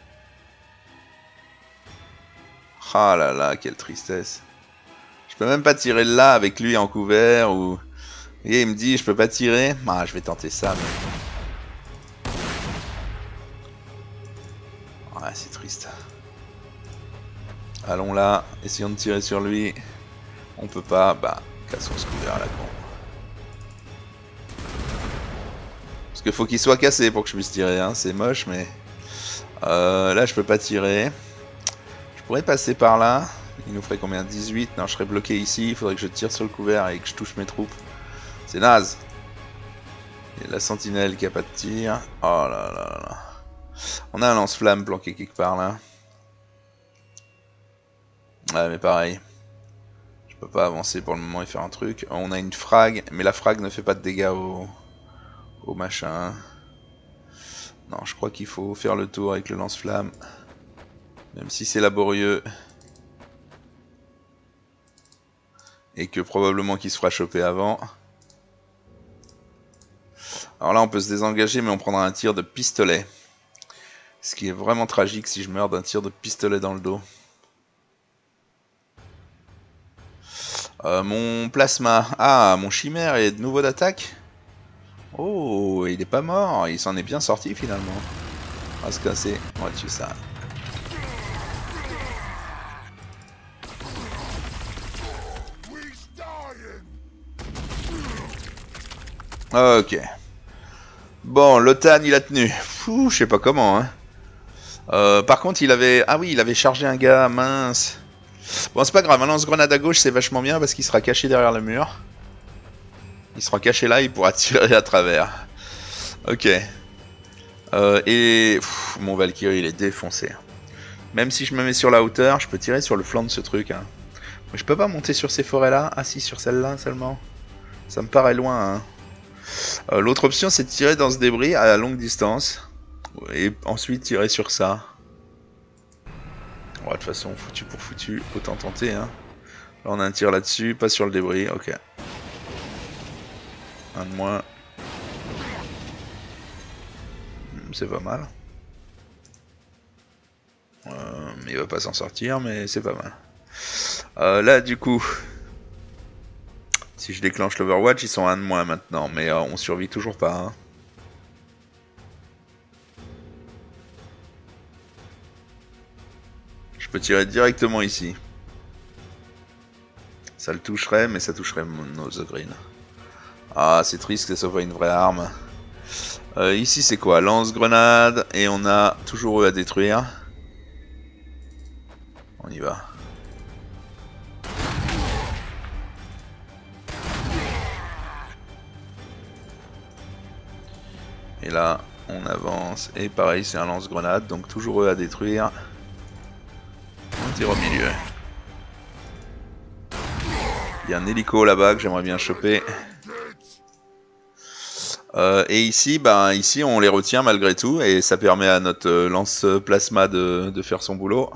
Ah là là, quelle tristesse. Je peux même pas tirer là avec lui en couvert ou... Et il me dit je peux pas tirer. Ah, je vais tenter ça mais... Ouais, c'est triste. Allons là, essayons de tirer sur lui. On peut pas, bah, cassons ce couvert à la con. Parce qu'il faut qu'il soit cassé pour que je puisse tirer, hein. C'est moche mais... là je peux pas tirer. Je pourrais passer par là. Il nous ferait combien? 18? Non, je serais bloqué ici. Il faudrait que je tire sur le couvert et que je touche mes troupes. C'est naze. Il y a la sentinelle qui a pas de tir. Oh là là là. On a un lance-flamme planqué quelque part là. Ouais, mais pareil. Je peux pas avancer pour le moment et faire un truc. On a une frag, mais la frag ne fait pas de dégâts au machin. Non, je crois qu'il faut faire le tour avec le lance-flamme. Même si c'est laborieux. Et que probablement qu'il se fera choper avant. Alors là, on peut se désengager, mais on prendra un tir de pistolet. Ce qui est vraiment tragique si je meurs d'un tir de pistolet dans le dos. Mon plasma. Ah, mon chimère est de nouveau d'attaque. Oh, il est pas mort. Il s'en est bien sorti finalement. On va se casser. On va tuer ça. Ok. Bon, l'OTAN il a tenu. Fou, je sais pas comment. Hein. Par contre, il avait... Ah oui, il avait chargé un gars, mince. Bon, c'est pas grave, un lance-grenade à gauche, c'est vachement bien parce qu'il sera caché derrière le mur. Il sera caché là, il pourra tirer à travers. Ok. Mon Valkyrie, il est défoncé. Même si je me mets sur la hauteur, je peux tirer sur le flanc de ce truc. Hein. Mais je peux pas monter sur ces forêts-là. Ah si, sur celle-là seulement. Ça me paraît loin. Hein. L'autre option, c'est de tirer dans ce débris à longue distance. Et ensuite tirer sur ça. Ouais, de toute façon, foutu pour foutu, autant tenter. Hein. Là, on a un tir là-dessus, pas sur le débris, ok. Un de moins. C'est pas mal. Mais il va pas s'en sortir, mais c'est pas mal. Là, du coup, si je déclenche l'Overwatch, ils sont un de moins maintenant, mais on survit toujours pas. Hein. Je peux tirer directement ici. Ça le toucherait, mais ça toucherait nos The Green. Ah, c'est triste que ça soit une vraie arme. Ici, c'est quoi? Lance-grenade, et on a toujours eux à détruire. On y va. Et là, on avance, et pareil, c'est un lance-grenade, donc toujours eux à détruire. On tire au milieu. Il y a un hélico là-bas que j'aimerais bien choper. Et ici, ici on les retient malgré tout et ça permet à notre lance-plasma de faire son boulot.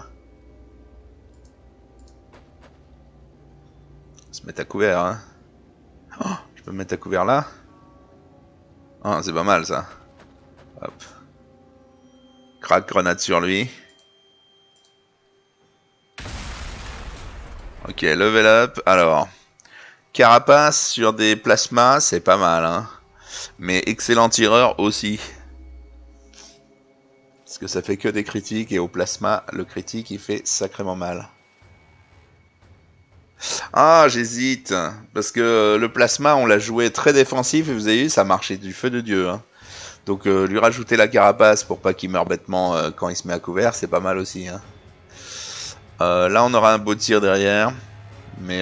Se mettre à couvert, hein. Oh, je peux me mettre à couvert là. Ah, c'est pas mal ça. Hop. Crac, grenade sur lui. Ok, level up. Alors, carapace sur des plasmas, c'est pas mal, hein. Mais excellent tireur aussi. Parce que ça fait que des critiques et au plasma, le critique il fait sacrément mal. Ah, j'hésite. Parce que le plasma, on l'a joué très défensif et vous avez vu, ça marchait du feu de Dieu. Hein. Donc lui rajouter la carapace pour pas qu'il meure bêtement quand il se met à couvert, c'est pas mal aussi. Hein. Là, on aura un beau tir derrière. Mais...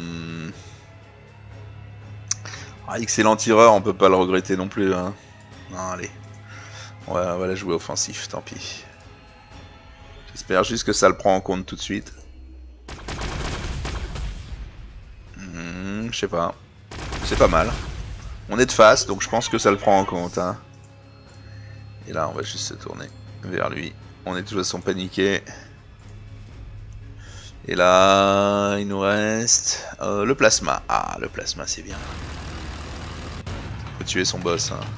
excellent tireur, on peut pas le regretter non plus. Hein. Non, allez. On va la jouer offensif, tant pis. J'espère juste que ça le prend en compte tout de suite. Je sais pas. C'est pas mal. On est de face, donc je pense que ça le prend en compte. Hein. Et là, on va juste se tourner vers lui. On est de toute façon paniqué. Et là, il nous reste le plasma. Ah, le plasma, c'est bien. Faut tuer son boss. Hein.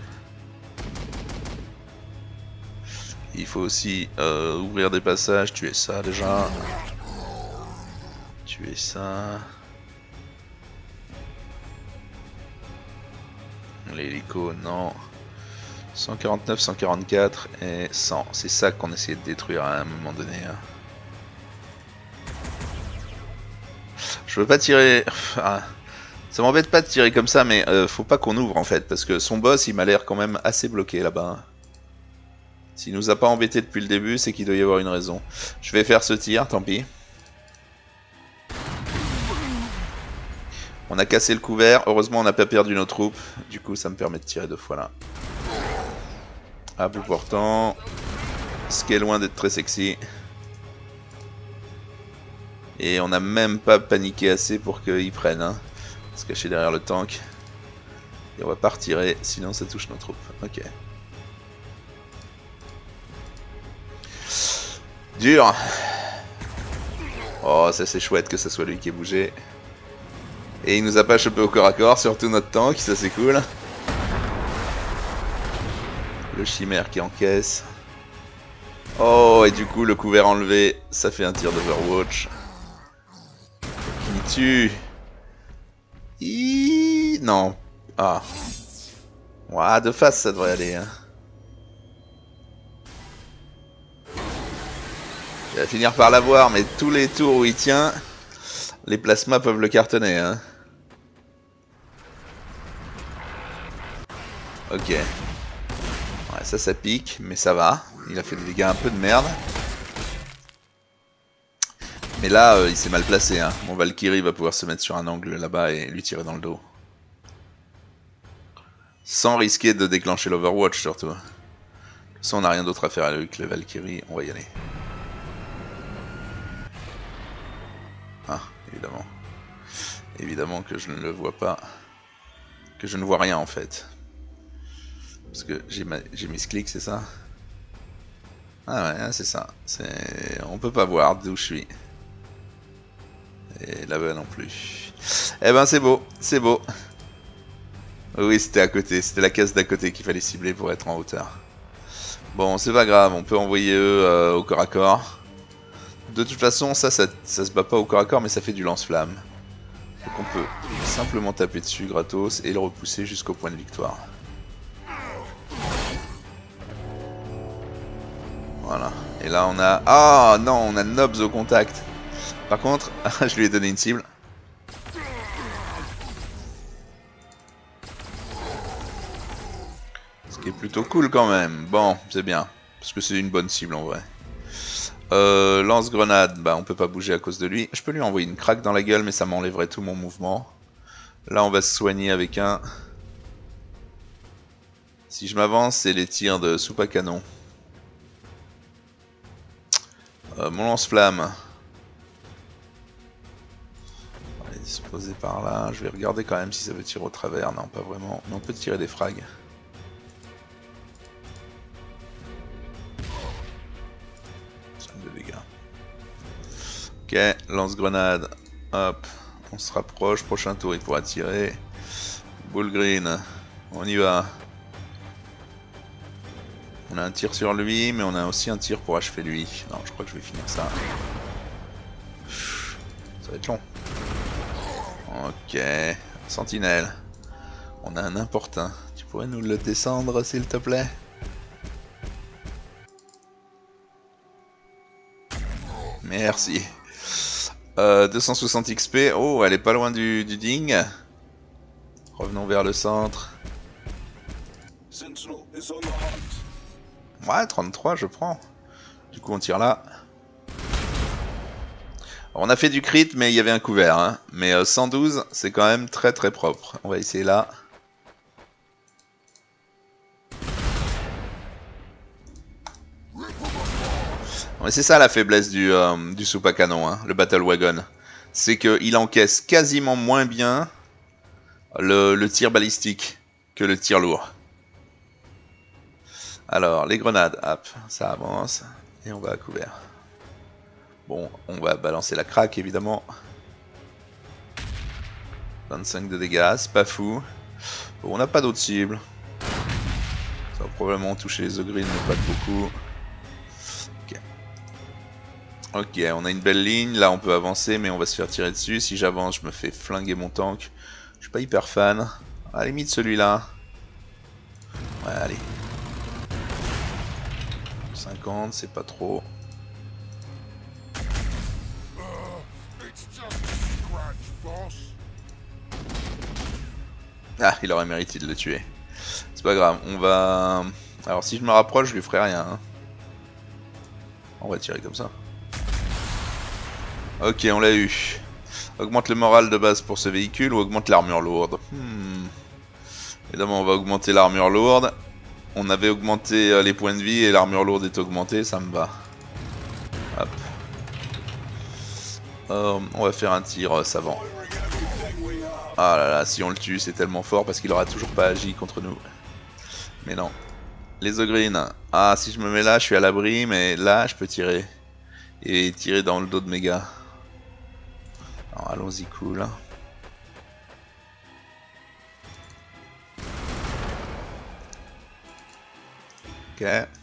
Il faut aussi ouvrir des passages, tuer ça déjà. Tuer ça. L'hélico, non. 149, 144 et 100. C'est ça qu'on essayait de détruire à un moment donné. Hein. Je veux pas tirer... Ça m'embête pas de tirer comme ça, mais faut pas qu'on ouvre en fait. Parce que son boss, il m'a l'air quand même assez bloqué là-bas. S'il nous a pas embêté depuis le début, c'est qu'il doit y avoir une raison. Je vais faire ce tir, tant pis. On a cassé le couvert, heureusement on n'a pas perdu nos troupes. Du coup ça me permet de tirer 2 fois là. À bout portant. Ce qui est loin d'être très sexy. Et on n'a même pas paniqué assez pour qu'ils prennent. Hein. Se cacher derrière le tank. Et on va pas retirer, sinon ça touche nos troupes. Ok. Dur. Oh, ça c'est chouette que ce soit lui qui ait bougé. Et il nous a pas chopé au corps à corps, surtout notre tank, ça c'est cool. Le chimère qui encaisse. Oh, et du coup, le couvert enlevé, ça fait un tir d'Overwatch. Qui tue. Non. Ah. Ouah, de face, ça devrait aller. Hein. Il va finir par l'avoir, mais tous les tours où il tient, les plasmas peuvent le cartonner. Hein. Ok. Ouais, ça pique, mais ça va. Il a fait des dégâts un peu de merde. Mais là, il s'est mal placé. Hein. Mon Valkyrie va pouvoir se mettre sur un angle là-bas et lui tirer dans le dos. Sans risquer de déclencher l'Overwatch, surtout. De toute façon, on n'a rien d'autre à faire avec le Valkyrie. On va y aller. Ah, évidemment. Évidemment que je ne le vois pas. Que je ne vois rien, en fait. Parce que j'ai mis ce clic, c'est ça? Ah ouais, c'est ça. On peut pas voir d'où je suis. Et là-bas non plus. Eh ben c'est beau, c'est beau. Oui, c'était à côté, c'était la case d'à côté qu'il fallait cibler pour être en hauteur. Bon, c'est pas grave, on peut envoyer eux au corps à corps. De toute façon, ça se bat pas au corps à corps, mais ça fait du lance-flamme. Donc on peut simplement taper dessus gratos et le repousser jusqu'au point de victoire. Voilà. Et là on a... Ah non, on a Nobs au contact. Par contre, je lui ai donné une cible. Ce qui est plutôt cool quand même. Bon, c'est bien. Parce que c'est une bonne cible en vrai. Lance-grenade, bah on peut pas bouger à cause de lui. Je peux lui envoyer une craque dans la gueule, mais ça m'enlèverait tout mon mouvement. Là on va se soigner avec un... Si je m'avance, c'est les tirs de soupe à canon. Mon lance-flamme. On va les disposer par là. Je vais regarder quand même si ça veut tirer au travers. Non, pas vraiment. Mais on peut tirer des frags. De dégâts. Ok, lance-grenade. Hop, on se rapproche. Prochain tour, il pourra tirer. Bull green. On y va. On a un tir sur lui, mais on a aussi un tir pour achever lui. Non, je crois que je vais finir ça. Ça va être long. Ok. Sentinelle. On a un importun. Tu pourrais nous le descendre, s'il te plaît? Merci. 260 XP. Oh, elle est pas loin du ding. Revenons vers le centre. Ouais, 33, je prends. Du coup, on tire là. Alors, on a fait du crit, mais il y avait un couvert. Hein. Mais 112, c'est quand même très très propre. On va essayer là. Ouais, c'est ça la faiblesse du soupe à canon, hein, le Battle Wagon. C'est qu'il encaisse quasiment moins bien le tir balistique que le tir lourd. Alors, les grenades, hop, ça avance. Et on va à couvert. Bon, on va balancer la craque, évidemment. 25 de dégâts, c'est pas fou. Bon, on n'a pas d'autres cibles. Ça va probablement toucher les ogrines, mais pas beaucoup. Ok. Ok, on a une belle ligne. Là, on peut avancer, mais on va se faire tirer dessus. Si j'avance, je me fais flinguer mon tank. Je suis pas hyper fan. À la limite, celui-là. Ouais, allez. 50, c'est pas trop. Ah, il aurait mérité de le tuer. C'est pas grave, on va... Alors si je me rapproche, je lui ferai rien. Hein. On va tirer comme ça. Ok, on l'a eu. Augmente le moral de base pour ce véhicule ou augmente l'armure lourde. Évidemment, on va augmenter l'armure lourde. On avait augmenté les points de vie et l'armure lourde est augmentée, ça me va. Hop. On va faire un tir savant. Ah là là, si on le tue, c'est tellement fort parce qu'il aura toujours pas agi contre nous. Mais non. Les ogrines. Ah, si je me mets là, je suis à l'abri, mais là, je peux tirer. Et tirer dans le dos de mes gars. Alors, allons-y, cool. Ok.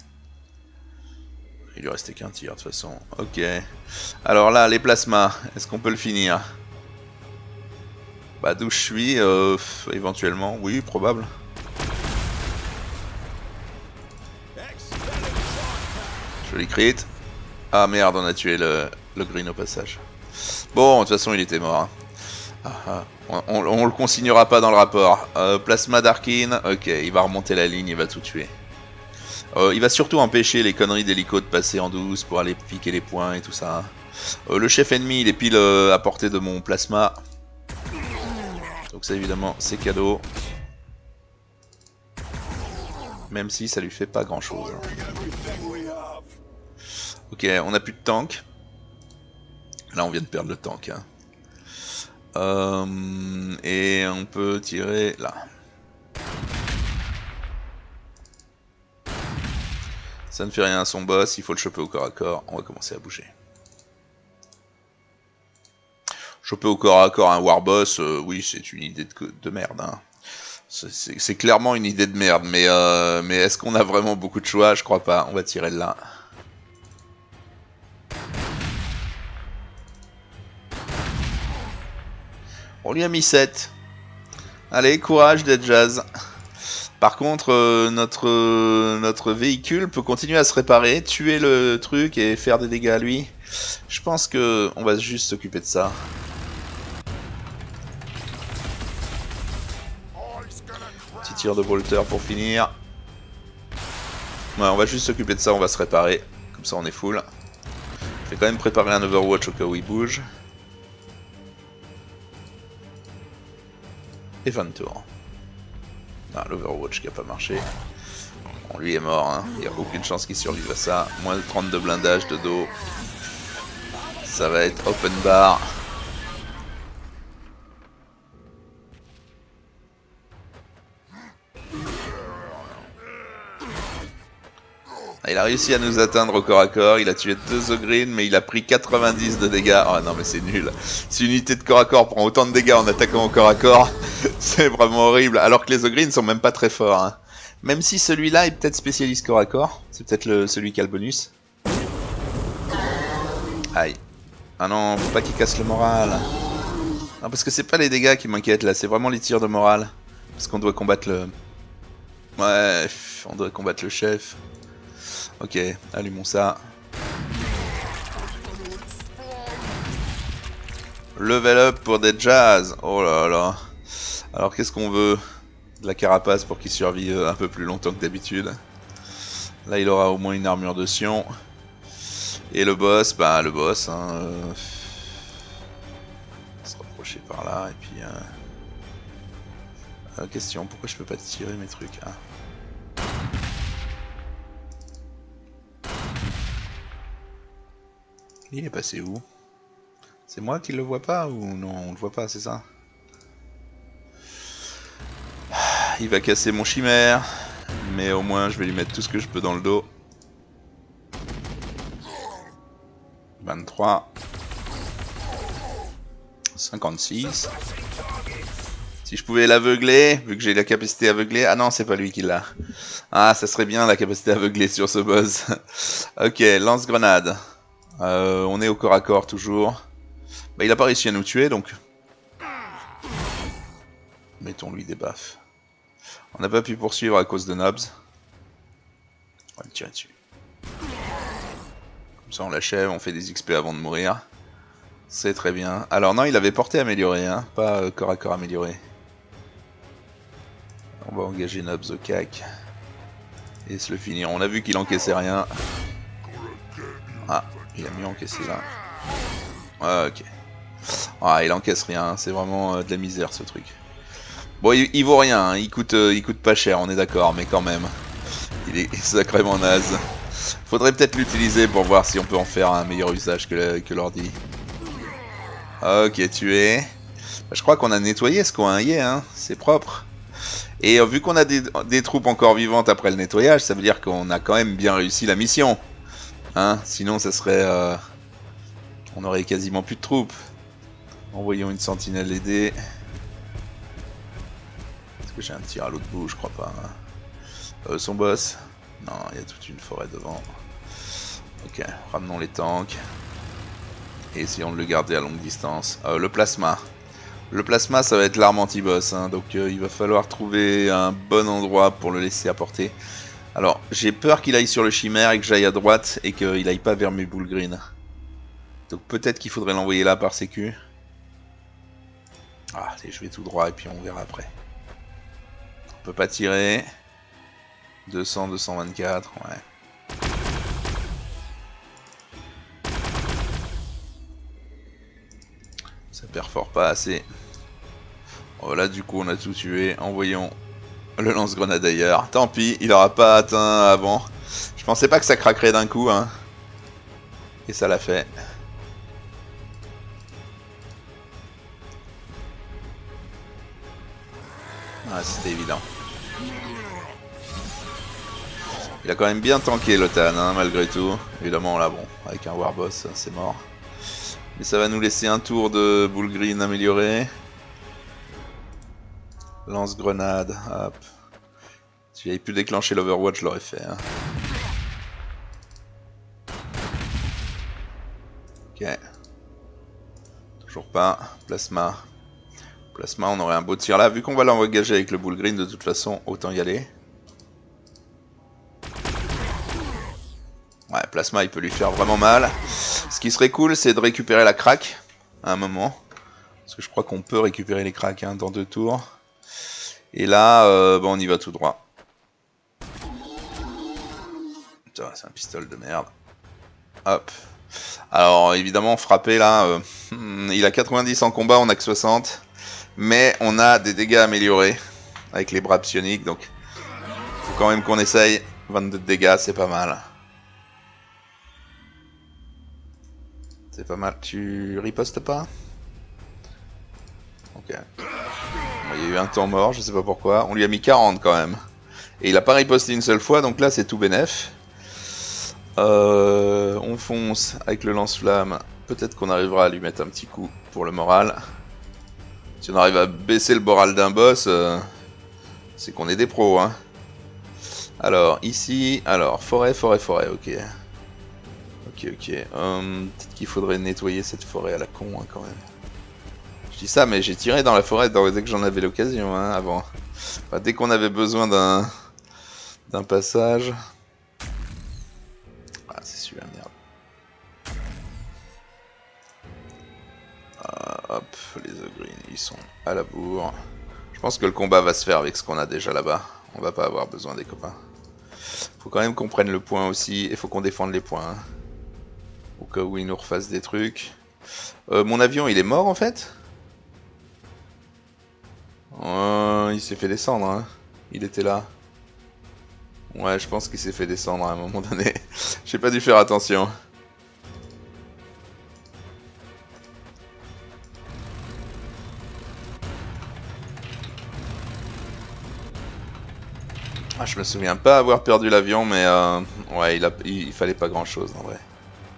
Il lui restait qu'un tir de toute façon. Ok. Alors là, les plasmas, est-ce qu'on peut le finir? Bah d'où je suis, éventuellement, oui, probable. Joli crit. Ah merde, on a tué le green au passage. Bon, de toute façon, il était mort. Hein. On le consignera pas dans le rapport. Plasma Darkin, ok, il va remonter la ligne, il va tout tuer. Il va surtout empêcher les conneries d'hélico de passer en douce pour aller piquer les points et tout ça. Le chef ennemi, il est pile à portée de mon plasma. Donc ça évidemment c'est cadeau. Même si ça lui fait pas grand chose. Ok, on a plus de tank. Là on vient de perdre le tank. Hein. Et on peut tirer là. Ça ne fait rien à son boss, il faut le choper au corps à corps. On va commencer à bouger. Choper au corps à corps un warboss, oui, c'est une idée de merde. Hein. C'est clairement une idée de merde, mais est-ce qu'on a vraiment beaucoup de choix? Je crois pas. On va tirer de là. On lui a mis 7. Allez, courage Dead Jazz. Par contre, notre véhicule peut continuer à se réparer, tuer le truc et faire des dégâts à lui. Je pense que on va juste s'occuper de ça. Petit tir de bolter pour finir. Ouais, on va juste s'occuper de ça, on va se réparer. Comme ça on est full. Je vais quand même préparer un Overwatch au cas où il bouge. Et 20 tours. Ah, l'Overwatch qui a pas marché. Bon, lui est mort, hein. Il n'y a aucune chance qu'il survive à ça. Moins de 30 de blindage de dos. Ça va être open bar. Il a réussi à nous atteindre au corps à corps, il a tué 2 Ogryn, mais il a pris 90 de dégâts. Oh non mais c'est nul. Si une unité de corps à corps prend autant de dégâts en attaquant au corps à corps, c'est vraiment horrible. Alors que les Ogryn sont même pas très forts. Hein. Même si celui-là est peut-être spécialiste corps à corps, c'est peut-être celui qui a le bonus. Aïe. Ah non, faut pas qu'il casse le moral. Non, parce que c'est pas les dégâts qui m'inquiètent là, c'est vraiment les tirs de morale. Parce qu'on doit combattre le... Ouais, on doit combattre le chef. Ok, allumons ça. Level up pour Dead Jazz. Oh là là. Alors qu'est-ce qu'on veut? De la carapace pour qu'il survive un peu plus longtemps que d'habitude. Là il aura au moins une armure de Sion. Et le boss, bah le boss. Hein, se rapprocher par là et puis... question, pourquoi je peux pas tirer mes trucs? Ah. Il est passé où? C'est moi qui le vois pas ou non? On le voit pas, c'est ça? Il va casser mon chimère, mais au moins je vais lui mettre tout ce que je peux dans le dos. 23. 56. Si je pouvais l'aveugler, vu que j'ai la capacité aveuglée... Ah non, c'est pas lui qui l'a. Ah, ça serait bien la capacité aveuglée sur ce boss. Ok, lance-grenade. On est au corps à corps toujours. Bah, il a pas réussi à nous tuer donc. Mettons-lui des baffes. On n'a pas pu poursuivre à cause de Nobs. On va le tirer dessus. Comme ça on l'achève, on fait des XP avant de mourir. C'est très bien. Alors non, il avait portée améliorée, hein, pas corps à corps amélioré. On va engager Nobs au cac. Et se le finir. On a vu qu'il encaissait rien. Ah, il a mieux encaissé là. Ah, ok. Ah, il encaisse rien, c'est vraiment de la misère ce truc. Bon, il vaut rien, hein. Il coûte pas cher, on est d'accord, mais quand même. Il est sacrément naze. Faudrait peut-être l'utiliser pour voir si on peut en faire un meilleur usage que l'ordi. Ok, tué. Bah, je crois qu'on a nettoyé ce coin, hein. C'est propre. Et vu qu'on a des troupes encore vivantes après le nettoyage, ça veut dire qu'on a quand même bien réussi la mission. Hein, sinon ça serait... on aurait quasiment plus de troupes. Envoyons une sentinelle aider. Est-ce que j'ai un tir à l'autre bout? Je crois pas. Hein. Son boss. Non, il y a toute une forêt devant. Ok, ramenons les tanks. Et essayons de le garder à longue distance. Le plasma. Le plasma, ça va être l'arme anti-boss, hein, donc il va falloir trouver un bon endroit pour le laisser apporter. Alors, j'ai peur qu'il aille sur le chimère et que j'aille à droite et qu'il aille pas vers mes boules green. Donc peut-être qu'il faudrait l'envoyer là par sécu. Ah, allez, je vais tout droit et puis on verra après. On peut pas tirer. 200, 224, ouais. Ça perfore pas assez. Voilà, du coup on a tout tué. Envoyons le lance-grenade ailleurs. Tant pis, il aura pas atteint avant. Je pensais pas que ça craquerait d'un coup, hein. Et ça l'a fait. Ah, c'était évident. Il a quand même bien tanké l'Otan, hein, malgré tout. Évidemment, là, bon, avec un Warboss, c'est mort. Mais ça va nous laisser un tour de boule green amélioré. Lance-grenade, hop. Si j'avais pu déclencher l'Overwatch, je l'aurais fait. Hein. Ok. Toujours pas. Plasma. Plasma, on aurait un beau tir là. Vu qu'on va l'engager avec le boule green, de toute façon, autant y aller. Ouais, Plasma, il peut lui faire vraiment mal. Ce qui serait cool, c'est de récupérer la craque à un moment. Parce que je crois qu'on peut récupérer les cracks hein, dans 2 tours. Et là, bon, on y va tout droit. Putain, c'est un pistolet de merde. Hop. Alors, évidemment, frapper là, il a 90 en combat, on a que 60. Mais on a des dégâts améliorés avec les bras psioniques. Donc, faut quand même qu'on essaye. 22 de dégâts, c'est pas mal. C'est pas mal. Tu ripostes pas? Ok. Il y a eu un temps mort, je sais pas pourquoi. On lui a mis 40 quand même. Et il a pas riposté une seule fois, donc là c'est tout bénef. On fonce avec le lance-flamme. Peut-être qu'on arrivera à lui mettre un petit coup pour le moral. Si on arrive à baisser le moral d'un boss, c'est qu'on est des pros. Hein. Alors, ici, alors, forêt, ok. Ok. Peut-être qu'il faudrait nettoyer cette forêt à la con hein, quand même. Je dis ça, mais j'ai tiré dans la forêt dès que j'en avais l'occasion, hein, avant. Enfin, dès qu'on avait besoin d'un passage. Ah, c'est celui-là, merde. Hop, les Ogreen, ils sont à la bourre. Je pense que le combat va se faire avec ce qu'on a déjà là-bas. On va pas avoir besoin des copains. Faut quand même qu'on prenne le point aussi, et faut qu'on défende les points. Hein. Au cas où ils nous refassent des trucs. Mon avion, il est mort en fait ? Il s'est fait descendre, hein. Il était là. Ouais, je pense qu'il s'est fait descendre à un moment donné. J'ai pas dû faire attention. Ah, je me souviens pas avoir perdu l'avion, mais ouais, il fallait pas grand chose en vrai.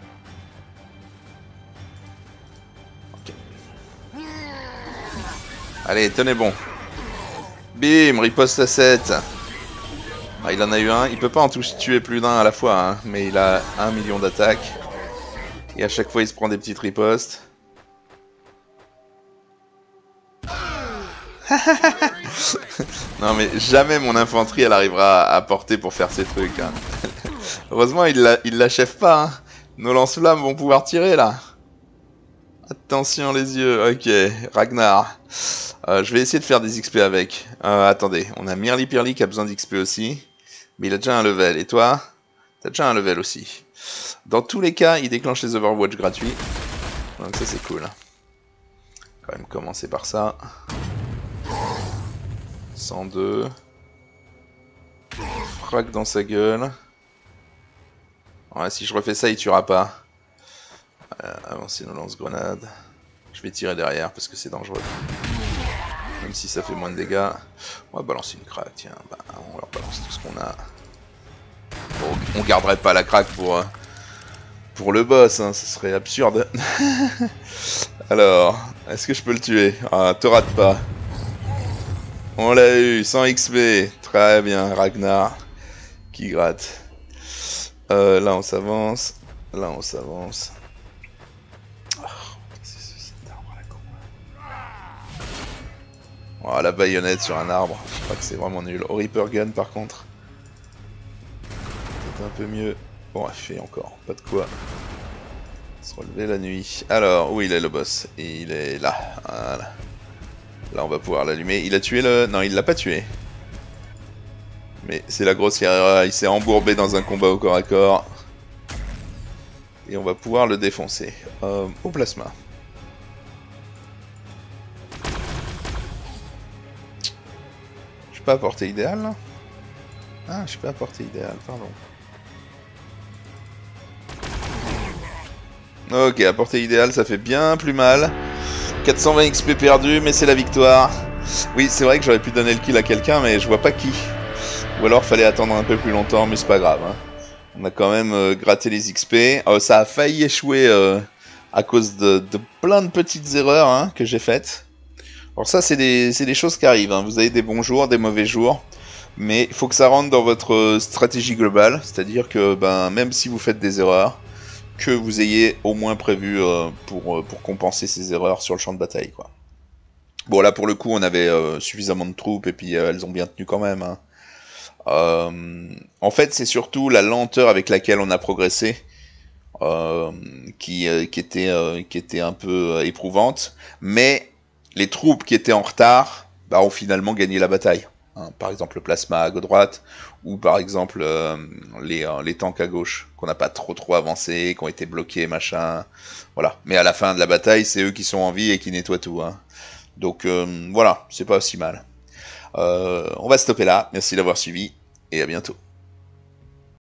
Okay. Allez, tenez bon. Bim, riposte à 7. Ah, il en a eu un. Il peut pas en tuer plus d'un à la fois, hein, mais il a 1 million d'attaques. Et à chaque fois, il se prend des petites ripostes. Non, mais jamais mon infanterie, elle arrivera à porter pour faire ces trucs. Hein. Heureusement, il l'achève pas. Hein. Nos lance-flammes vont pouvoir tirer, là. Attention les yeux. Ok, Ragnar. Je vais essayer de faire des XP avec. Attendez, on a Mirli Pirli qui a besoin d'XP aussi. Mais il a déjà un level. Et toi? T'as déjà un level aussi. Dans tous les cas, il déclenche les Overwatch gratuits. Donc ça c'est cool. Quand même commencer par ça. 102. Frac dans sa gueule. Ouais, si je refais ça, il tuera pas. Avancer nos lance-grenades. Je vais tirer derrière parce que c'est dangereux. Même si ça fait moins de dégâts. On va balancer une craque, tiens. Bah, on leur balance tout ce qu'on a. Bon, on garderait pas la craque pour le boss, hein, ce serait absurde. Alors, est-ce que je peux le tuer? Ah, te rate pas. On l'a eu, 100 XP. Très bien, Ragnar. qui gratte. Là on s'avance. Là on s'avance. Oh, la baïonnette sur un arbre, je crois que c'est vraiment nul. Au Reaper Gun par contre, peut-être un peu mieux. Bon, il fait encore, pas de quoi se relever la nuit. Alors, où il est le boss? Il est là, voilà. Là on va pouvoir l'allumer. Il a tué le... Non, il l'a pas tué. Mais c'est la grosse erreur, il s'est embourbé dans un combat au corps à corps. Et on va pouvoir le défoncer. Au plasma. Je suis pas à portée idéale là? Ah, je suis pas à portée idéale, pardon. Ok, à portée idéale, ça fait bien plus mal. 420 XP perdu, mais c'est la victoire. Oui, c'est vrai que j'aurais pu donner le kill à quelqu'un, mais je vois pas qui. Ou alors fallait attendre un peu plus longtemps, mais c'est pas grave. Hein. On a quand même gratté les XP. Ça a failli échouer à cause de plein de petites erreurs hein, que j'ai faites. Alors ça, c'est des choses qui arrivent. Hein. Vous avez des bons jours, des mauvais jours. Mais il faut que ça rentre dans votre stratégie globale. C'est-à-dire que même si vous faites des erreurs, que vous ayez au moins prévu pour compenser ces erreurs sur le champ de bataille. Quoi. Bon, là, pour le coup, on avait suffisamment de troupes et puis elles ont bien tenu quand même. Hein. En fait, c'est surtout la lenteur avec laquelle on a progressé qui était un peu éprouvante. Mais les troupes qui étaient en retard ont finalement gagné la bataille. Hein, par exemple le plasma à droite, ou par exemple les tanks à gauche, qu'on n'a pas trop avancé, qui ont été bloqués, machin. Voilà. Mais à la fin de la bataille, c'est eux qui sont en vie et qui nettoient tout. Hein. Donc voilà, c'est pas si mal. On va stopper là. Merci d'avoir suivi et à bientôt.